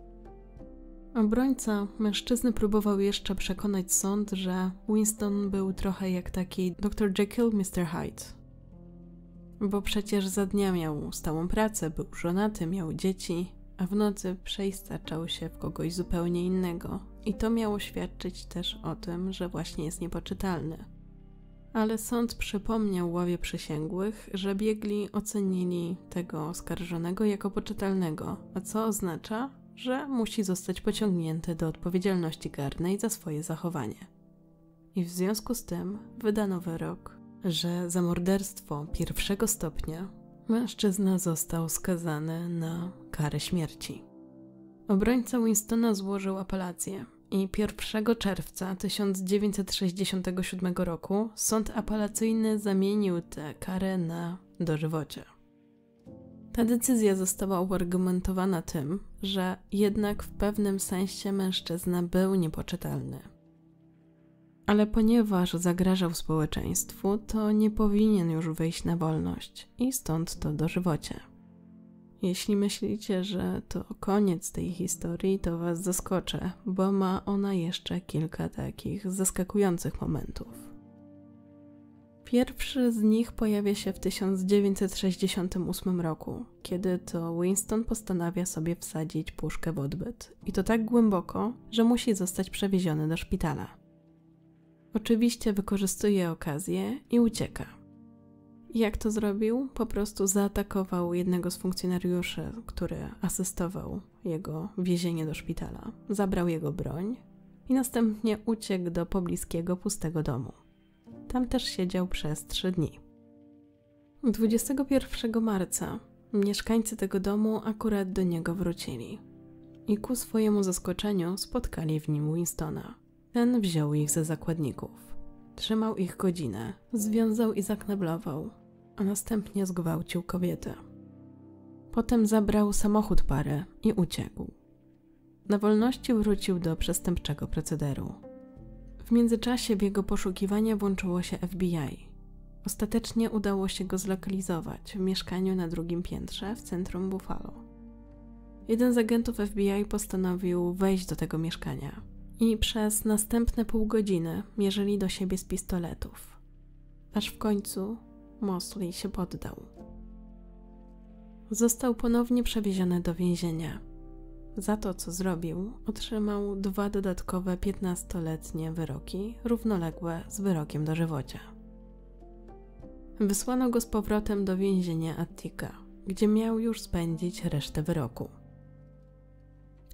Obrońca mężczyzny próbował jeszcze przekonać sąd, że Winston był trochę jak taki Dr. Jekyll, Mr. Hyde. Bo przecież za dnia miał stałą pracę, był żonaty, miał dzieci, a w nocy przeistaczał się w kogoś zupełnie innego. I to miało świadczyć też o tym, że właśnie jest niepoczytalny. Ale sąd przypomniał ławie przysięgłych, że biegli ocenili tego oskarżonego jako poczytalnego, a co oznacza, że musi zostać pociągnięty do odpowiedzialności karnej za swoje zachowanie. I w związku z tym wydano wyrok, że za morderstwo 1. stopnia mężczyzna został skazany na karę śmierci. Obrońca Winstona złożył apelację i 1 czerwca 1967 roku sąd apelacyjny zamienił tę karę na dożywocie. Ta decyzja została uargumentowana tym, że jednak w pewnym sensie mężczyzna był niepoczytalny. Ale ponieważ zagrażał społeczeństwu, to nie powinien już wyjść na wolność i stąd to dożywocie. Jeśli myślicie, że to koniec tej historii, to was zaskoczę, bo ma ona jeszcze kilka takich zaskakujących momentów. Pierwszy z nich pojawia się w 1968 roku, kiedy to Winston postanawia sobie wsadzić puszkę w odbyt. I to tak głęboko, że musi zostać przewieziony do szpitala. Oczywiście wykorzystuje okazję i ucieka. Jak to zrobił? Po prostu zaatakował jednego z funkcjonariuszy, który asystował jego wiezienie do szpitala. Zabrał jego broń i następnie uciekł do pobliskiego pustego domu. Tam też siedział przez 3 dni. 21 marca mieszkańcy tego domu akurat do niego wrócili i ku swojemu zaskoczeniu spotkali w nim Winstona. Ten wziął ich za zakładników. Trzymał ich godzinę, związał i zakneblował, a następnie zgwałcił kobietę. Potem zabrał samochód pary i uciekł. Na wolności wrócił do przestępczego procederu. W międzyczasie w jego poszukiwania włączyło się FBI. Ostatecznie udało się go zlokalizować w mieszkaniu na 2. piętrze w centrum Buffalo. Jeden z agentów FBI postanowił wejść do tego mieszkania i przez następne pół godziny mierzyli do siebie z pistoletów. Aż w końcu Mosley się poddał. Został ponownie przewieziony do więzienia. Za to, co zrobił, otrzymał 2 dodatkowe 15-letnie wyroki, równoległe z wyrokiem dożywocia. Wysłano go z powrotem do więzienia Attica, gdzie miał już spędzić resztę wyroku. W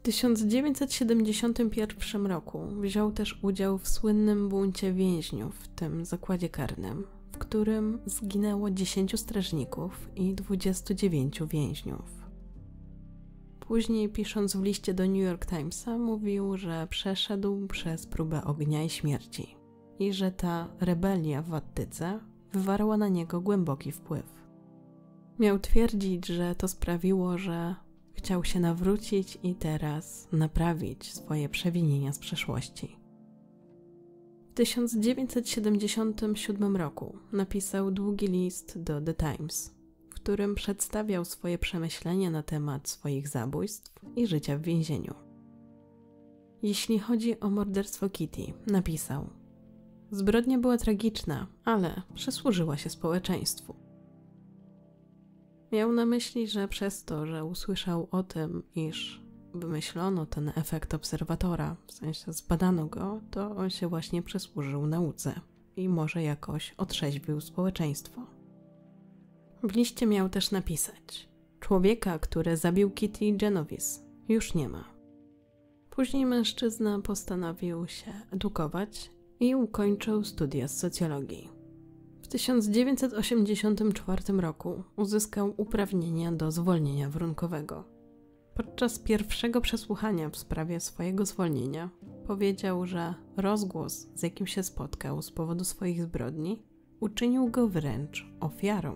1971 roku wziął też udział w słynnym buncie więźniów w tym zakładzie karnym, w którym zginęło 10 strażników i 29 więźniów. Później, pisząc w liście do New York Timesa, mówił, że przeszedł przez próbę ognia i śmierci i że ta rebelia w Attyce wywarła na niego głęboki wpływ. Miał twierdzić, że to sprawiło, że chciał się nawrócić i teraz naprawić swoje przewinienia z przeszłości. W 1977 roku napisał długi list do The Times, w którym przedstawiał swoje przemyślenia na temat swoich zabójstw i życia w więzieniu. Jeśli chodzi o morderstwo Kitty, napisał: zbrodnia była tragiczna, ale przysłużyła się społeczeństwu. Miał na myśli, że przez to, że usłyszał o tym, iż wymyślono ten efekt obserwatora, w sensie zbadano go, to on się właśnie przysłużył nauce i może jakoś otrzeźwił społeczeństwo. W liście miał też napisać: człowieka, który zabił Kitty Genovese, już nie ma. Później mężczyzna postanowił się edukować i ukończył studia z socjologii. W 1984 roku uzyskał uprawnienia do zwolnienia warunkowego. Podczas pierwszego przesłuchania w sprawie swojego zwolnienia powiedział, że rozgłos, z jakim się spotkał z powodu swoich zbrodni, uczynił go wręcz ofiarą.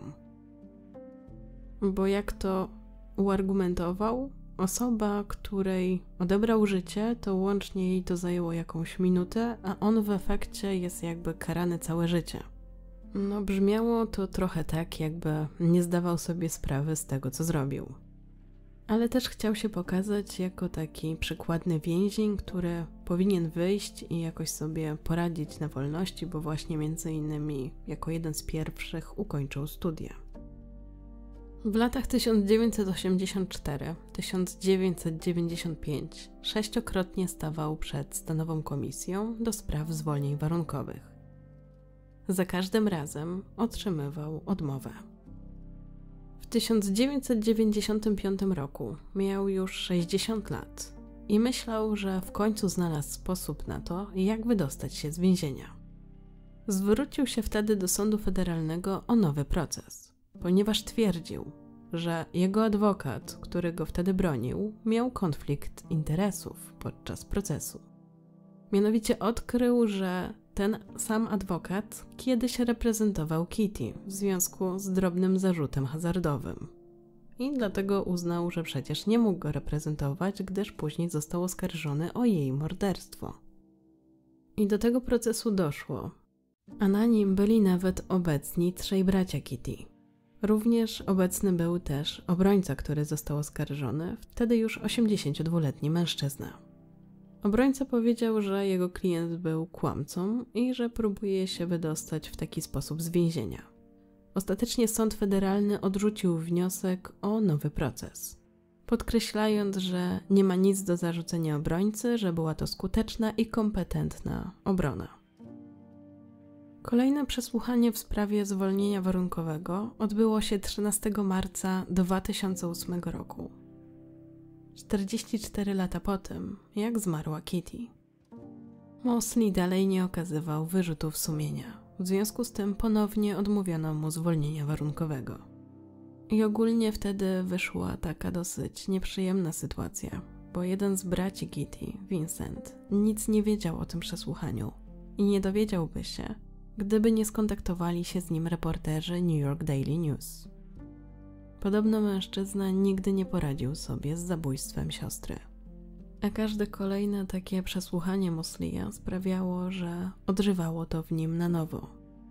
Bo jak to uargumentował, osoba, której odebrał życie, to łącznie jej to zajęło jakąś minutę, a on w efekcie jest jakby karany całe życie. No, brzmiało to trochę tak, jakby nie zdawał sobie sprawy z tego, co zrobił. Ale też chciał się pokazać jako taki przykładny więzień, który powinien wyjść i jakoś sobie poradzić na wolności, bo właśnie między innymi jako jeden z pierwszych ukończył studia. W latach 1984-1995 sześciokrotnie stawał przed Stanową Komisją do spraw zwolnień warunkowych. Za każdym razem otrzymywał odmowę. W 1995 roku miał już 60 lat i myślał, że w końcu znalazł sposób na to, jak wydostać się z więzienia. Zwrócił się wtedy do Sądu Federalnego o nowy proces, ponieważ twierdził, że jego adwokat, który go wtedy bronił, miał konflikt interesów podczas procesu. Mianowicie odkrył, że ten sam adwokat kiedyś reprezentował Kitty w związku z drobnym zarzutem hazardowym. I dlatego uznał, że przecież nie mógł go reprezentować, gdyż później został oskarżony o jej morderstwo. I do tego procesu doszło, a na nim byli nawet obecni trzej bracia Kitty. Również obecny był też obrońca, który został oskarżony, wtedy już 82-letni mężczyzna. Obrońca powiedział, że jego klient był kłamcą i że próbuje się wydostać w taki sposób z więzienia. Ostatecznie Sąd Federalny odrzucił wniosek o nowy proces, podkreślając, że nie ma nic do zarzucenia obrońcy, że była to skuteczna i kompetentna obrona. Kolejne przesłuchanie w sprawie zwolnienia warunkowego odbyło się 13 marca 2008 roku. 44 lata po tym, jak zmarła Kitty. Mosley dalej nie okazywał wyrzutów sumienia. W związku z tym ponownie odmówiono mu zwolnienia warunkowego. I ogólnie wtedy wyszła taka dosyć nieprzyjemna sytuacja, bo jeden z braci Kitty, Vincent, nic nie wiedział o tym przesłuchaniu i nie dowiedziałby się, gdyby nie skontaktowali się z nim reporterzy New York Daily News. Podobno mężczyzna nigdy nie poradził sobie z zabójstwem siostry. A każde kolejne takie przesłuchanie Mosleya sprawiało, że odżywało to w nim na nowo.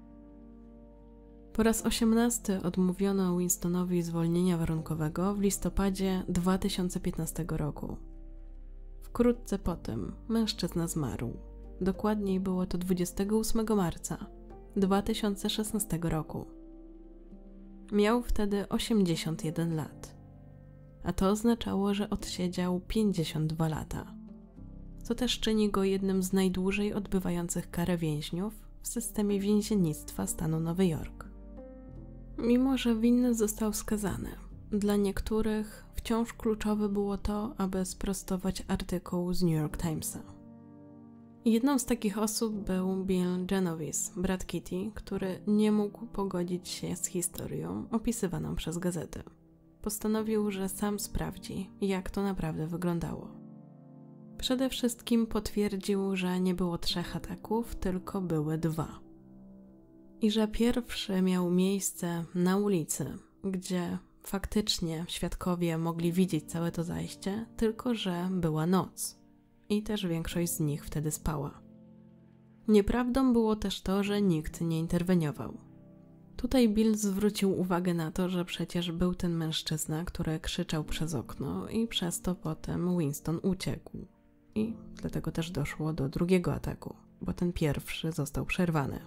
Po raz 18 odmówiono Winstonowi zwolnienia warunkowego w listopadzie 2015 roku. Wkrótce potem mężczyzna zmarł. Dokładniej było to 28 marca 2016 roku. Miał wtedy 81 lat, a to oznaczało, że odsiedział 52 lata. Co też czyni go jednym z najdłużej odbywających karę więźniów w systemie więziennictwa stanu Nowy Jork. Mimo że winny został skazany, dla niektórych wciąż kluczowe było to, aby sprostować artykuł z New York Timesa. Jedną z takich osób był Bill Genovese, brat Kitty, który nie mógł pogodzić się z historią opisywaną przez gazetę. Postanowił, że sam sprawdzi, jak to naprawdę wyglądało. Przede wszystkim potwierdził, że nie było 3 ataków, tylko były 2. I że pierwszy miał miejsce na ulicy, gdzie faktycznie świadkowie mogli widzieć całe to zajście, tylko że była noc. I też większość z nich wtedy spała. Nieprawdą było też to, że nikt nie interweniował. Tutaj Bill zwrócił uwagę na to, że przecież był ten mężczyzna, który krzyczał przez okno i przez to potem Winston uciekł. I dlatego też doszło do drugiego ataku, bo ten pierwszy został przerwany.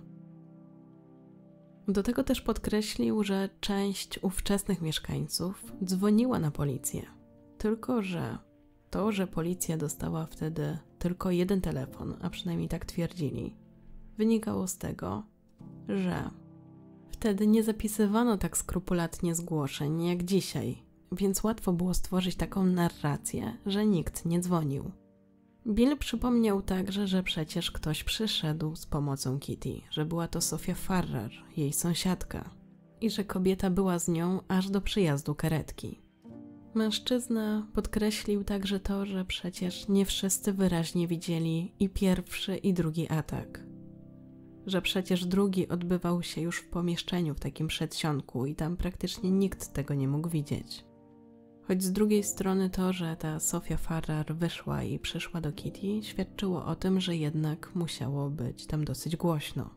Do tego też podkreślił, że część ówczesnych mieszkańców dzwoniła na policję, tylko że to, że policja dostała wtedy tylko jeden telefon, a przynajmniej tak twierdzili, wynikało z tego, że wtedy nie zapisywano tak skrupulatnie zgłoszeń jak dzisiaj, więc łatwo było stworzyć taką narrację, że nikt nie dzwonił. Bill przypomniał także, że przecież ktoś przyszedł z pomocą Kitty, że była to Sofia Farrar, jej sąsiadka, i że kobieta była z nią aż do przyjazdu karetki. Mężczyzna podkreślił także to, że przecież nie wszyscy wyraźnie widzieli i pierwszy, i drugi atak. Że przecież drugi odbywał się już w pomieszczeniu w takim przedsionku i tam praktycznie nikt tego nie mógł widzieć. Choć z drugiej strony to, że ta Sofia Farrar wyszła i przyszła do Kitty, świadczyło o tym, że jednak musiało być tam dosyć głośno.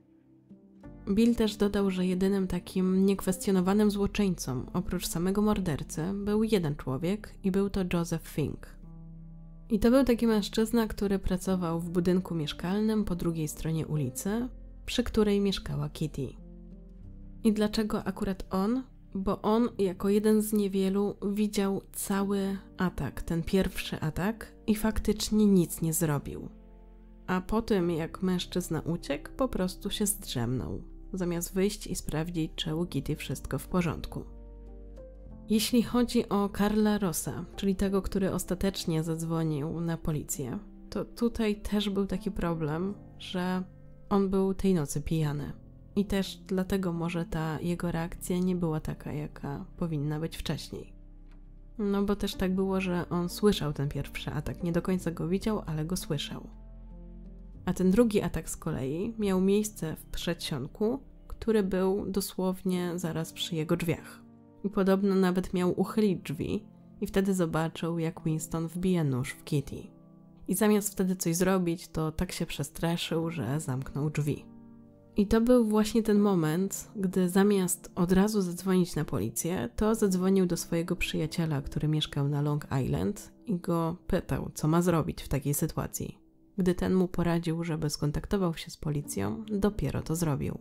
Bill też dodał, że jedynym takim niekwestionowanym złoczyńcą, oprócz samego mordercy, był jeden człowiek i był to Joseph Fink. I to był taki mężczyzna, który pracował w budynku mieszkalnym po drugiej stronie ulicy, przy której mieszkała Kitty. I dlaczego akurat on? Bo on jako jeden z niewielu widział cały atak, ten pierwszy atak i faktycznie nic nie zrobił. A po tym, jak mężczyzna uciekł, po prostu się zdrzemnął, zamiast wyjść i sprawdzić, czy u Kitty wszystko w porządku. Jeśli chodzi o Karla Rossa, czyli tego, który ostatecznie zadzwonił na policję, to tutaj też był taki problem, że on był tej nocy pijany. I też dlatego może ta jego reakcja nie była taka, jaka powinna być wcześniej. No bo też tak było, że on słyszał ten pierwszy atak, nie do końca go widział, ale go słyszał. A ten drugi atak z kolei miał miejsce w przedsionku, który był dosłownie zaraz przy jego drzwiach. I podobno nawet miał uchylić drzwi i wtedy zobaczył, jak Winston wbija nóż w Kitty. I zamiast wtedy coś zrobić, to tak się przestraszył, że zamknął drzwi. I to był właśnie ten moment, gdy zamiast od razu zadzwonić na policję, to zadzwonił do swojego przyjaciela, który mieszkał na Long Island i go pytał, co ma zrobić w takiej sytuacji. Gdy ten mu poradził, żeby skontaktował się z policją, dopiero to zrobił.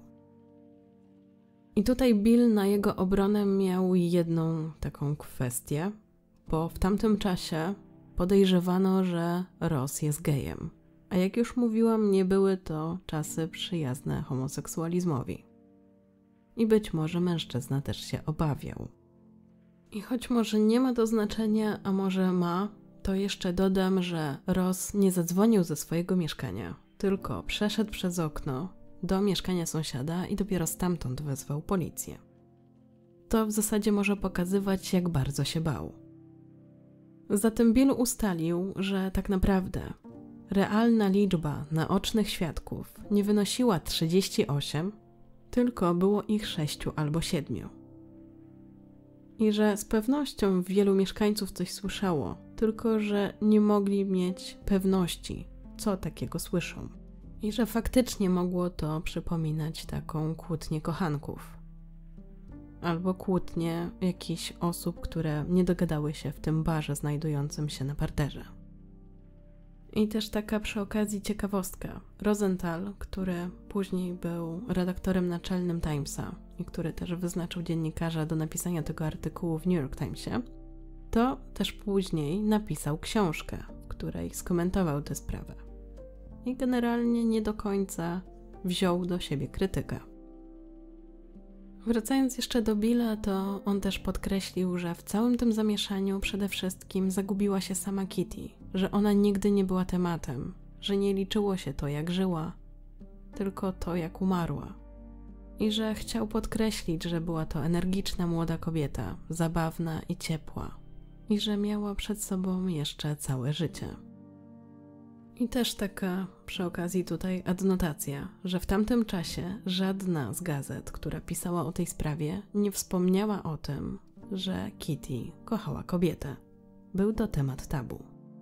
I tutaj Bill na jego obronę miał jedną taką kwestię, bo w tamtym czasie podejrzewano, że Ross jest gejem. A jak już mówiłam, nie były to czasy przyjazne homoseksualizmowi. I być może mężczyzna też się obawiał. I choć może nie ma to znaczenia, a może ma, to jeszcze dodam, że Ross nie zadzwonił ze swojego mieszkania, tylko przeszedł przez okno do mieszkania sąsiada i dopiero stamtąd wezwał policję. To w zasadzie może pokazywać, jak bardzo się bał. Zatem Bill ustalił, że tak naprawdę realna liczba naocznych świadków nie wynosiła 38, tylko było ich 6 albo 7. I że z pewnością wielu mieszkańców coś słyszało, tylko że nie mogli mieć pewności, co takiego słyszą. I że faktycznie mogło to przypominać taką kłótnię kochanków. Albo kłótnię jakichś osób, które nie dogadały się w tym barze znajdującym się na parterze. I też taka przy okazji ciekawostka. Rosenthal, który później był redaktorem naczelnym Timesa i który też wyznaczył dziennikarza do napisania tego artykułu w New York Timesie, to też później napisał książkę, w której skomentował tę sprawę. I generalnie nie do końca wziął do siebie krytykę. Wracając jeszcze do Billa, to on też podkreślił, że w całym tym zamieszaniu przede wszystkim zagubiła się sama Kitty, że ona nigdy nie była tematem, że nie liczyło się to, jak żyła, tylko to, jak umarła. I że chciał podkreślić, że była to energiczna młoda kobieta, zabawna i ciepła, i że miała przed sobą jeszcze całe życie. I też taka przy okazji tutaj adnotacja, że w tamtym czasie żadna z gazet, która pisała o tej sprawie, nie wspomniała o tym, że Kitty kochała kobietę. Był to temat tabu.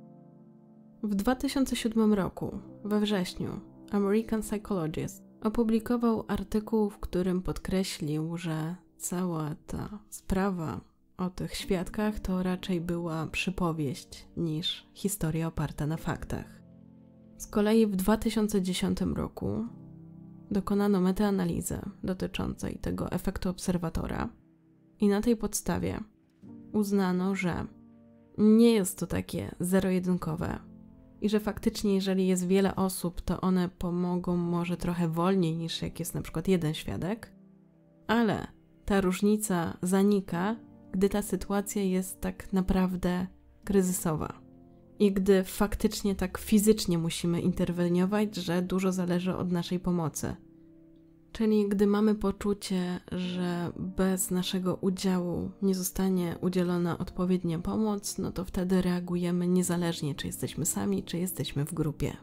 W 2007 roku, we wrześniu, American Psychologist opublikował artykuł, w którym podkreślił, że cała ta sprawa o tych świadkach to raczej była przypowieść niż historia oparta na faktach. Z kolei w 2010 roku dokonano metaanalizę dotyczącej tego efektu obserwatora i na tej podstawie uznano, że nie jest to takie zero-jedynkowe i że faktycznie jeżeli jest wiele osób, to one pomogą może trochę wolniej niż jak jest na przykład jeden świadek, ale ta różnica zanika, gdy ta sytuacja jest tak naprawdę kryzysowa. i gdy faktycznie tak fizycznie musimy interweniować, że dużo zależy od naszej pomocy. Czyli gdy mamy poczucie, że bez naszego udziału nie zostanie udzielona odpowiednia pomoc, no to wtedy reagujemy niezależnie, czy jesteśmy sami, czy jesteśmy w grupie.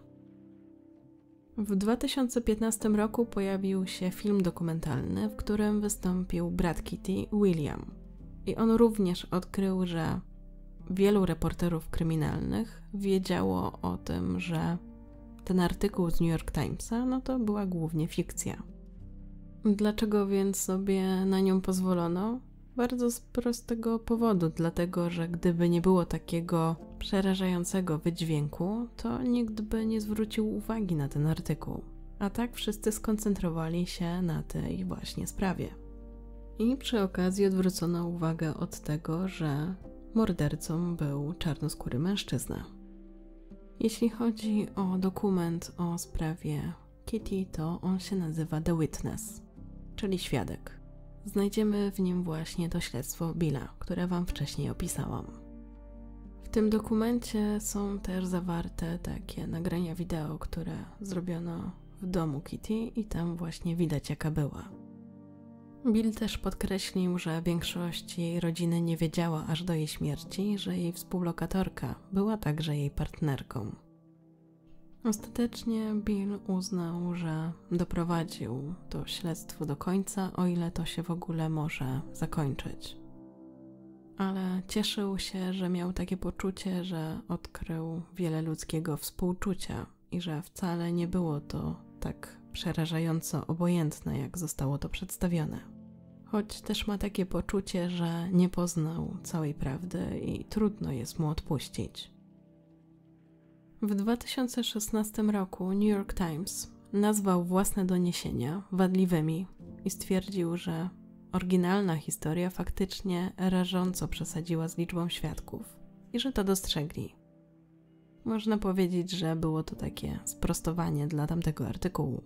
W 2015 roku pojawił się film dokumentalny, w którym wystąpił brat Kitty, William. I on również odkrył, że wielu reporterów kryminalnych wiedziało o tym, że ten artykuł z New York Timesa, no to była głównie fikcja. Dlaczego więc sobie na nią pozwolono? Bardzo z prostego powodu, dlatego że gdyby nie było takiego przerażającego wydźwięku, to nikt by nie zwrócił uwagi na ten artykuł. A tak wszyscy skoncentrowali się na tej właśnie sprawie. I przy okazji odwrócono uwagę od tego, że mordercą był czarnoskóry mężczyzna. Jeśli chodzi o dokument o sprawie Kitty, to on się nazywa The Witness, czyli świadek. Znajdziemy w nim właśnie to śledztwo Billa, które Wam wcześniej opisałam. W tym dokumencie są też zawarte takie nagrania wideo, które zrobiono w domu Kitty i tam właśnie widać, jaka była. Bill też podkreślił, że większość jej rodziny nie wiedziała aż do jej śmierci, że jej współlokatorka była także jej partnerką. Ostatecznie Bill uznał, że doprowadził to śledztwo do końca, o ile to się w ogóle może zakończyć. Ale cieszył się, że miał takie poczucie, że odkrył wiele ludzkiego współczucia i że wcale nie było to tak przerażająco obojętne, jak zostało to przedstawione. Choć też ma takie poczucie, że nie poznał całej prawdy i trudno jest mu odpuścić. W 2016 roku New York Times nazwał własne doniesienia wadliwymi i stwierdził, że oryginalna historia faktycznie rażąco przesadziła z liczbą świadków i że to dostrzegli. Można powiedzieć, że było to takie sprostowanie dla tamtego artykułu.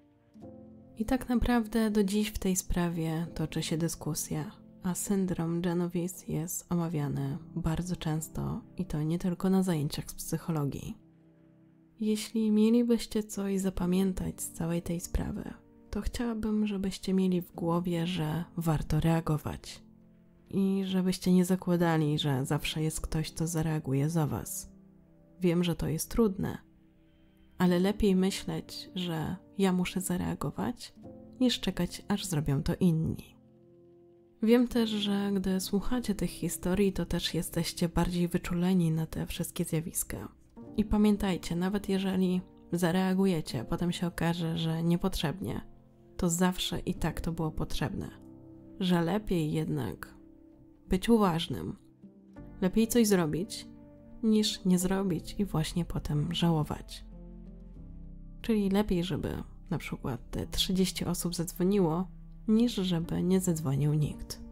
I tak naprawdę do dziś w tej sprawie toczy się dyskusja, a syndrom Genovese jest omawiany bardzo często i to nie tylko na zajęciach z psychologii. Jeśli mielibyście coś zapamiętać z całej tej sprawy, to chciałabym, żebyście mieli w głowie, że warto reagować i żebyście nie zakładali, że zawsze jest ktoś, kto zareaguje za was. Wiem, że to jest trudne, ale lepiej myśleć, że ja muszę zareagować, niż czekać, aż zrobią to inni. Wiem też, że gdy słuchacie tych historii, to też jesteście bardziej wyczuleni na te wszystkie zjawiska. I pamiętajcie, nawet jeżeli zareagujecie, a potem się okaże, że niepotrzebnie, to zawsze i tak to było potrzebne. Że lepiej jednak być uważnym, lepiej coś zrobić, niż nie zrobić i właśnie potem żałować. Czyli lepiej, żeby na przykład te 30 osób zadzwoniło, niż żeby nie zadzwonił nikt.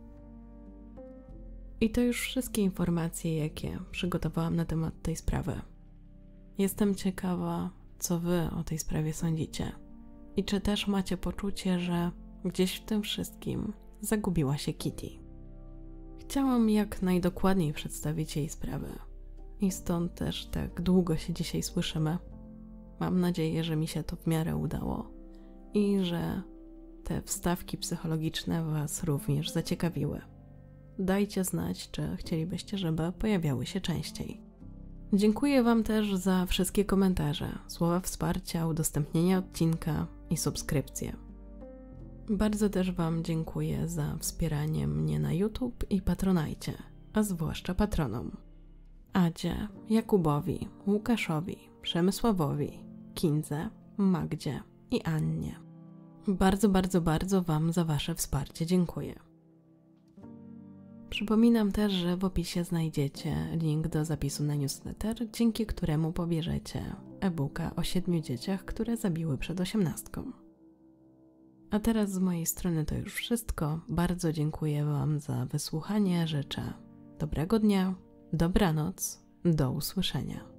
I to już wszystkie informacje, jakie przygotowałam na temat tej sprawy. Jestem ciekawa, co wy o tej sprawie sądzicie. I czy też macie poczucie, że gdzieś w tym wszystkim zagubiła się Kitty. Chciałam jak najdokładniej przedstawić jej sprawę. I stąd też tak długo się dzisiaj słyszymy. Mam nadzieję, że mi się to w miarę udało i że te wstawki psychologiczne was również zaciekawiły. Dajcie znać, czy chcielibyście, żeby pojawiały się częściej. Dziękuję wam też za wszystkie komentarze, słowa wsparcia, udostępnienia odcinka i subskrypcje. Bardzo też wam dziękuję za wspieranie mnie na YouTube i Patronajcie, a zwłaszcza patronom. Adzie, Jakubowi, Łukaszowi, Przemysławowi, Kindze, Magdzie i Annie. Bardzo wam za wasze wsparcie dziękuję. Przypominam też, że w opisie znajdziecie link do zapisu na newsletter, dzięki któremu pobierzecie e-booka o 7 dzieciach, które zabiły przed 18. A teraz z mojej strony to już wszystko. Bardzo dziękuję wam za wysłuchanie. Życzę dobrego dnia, dobranoc, do usłyszenia.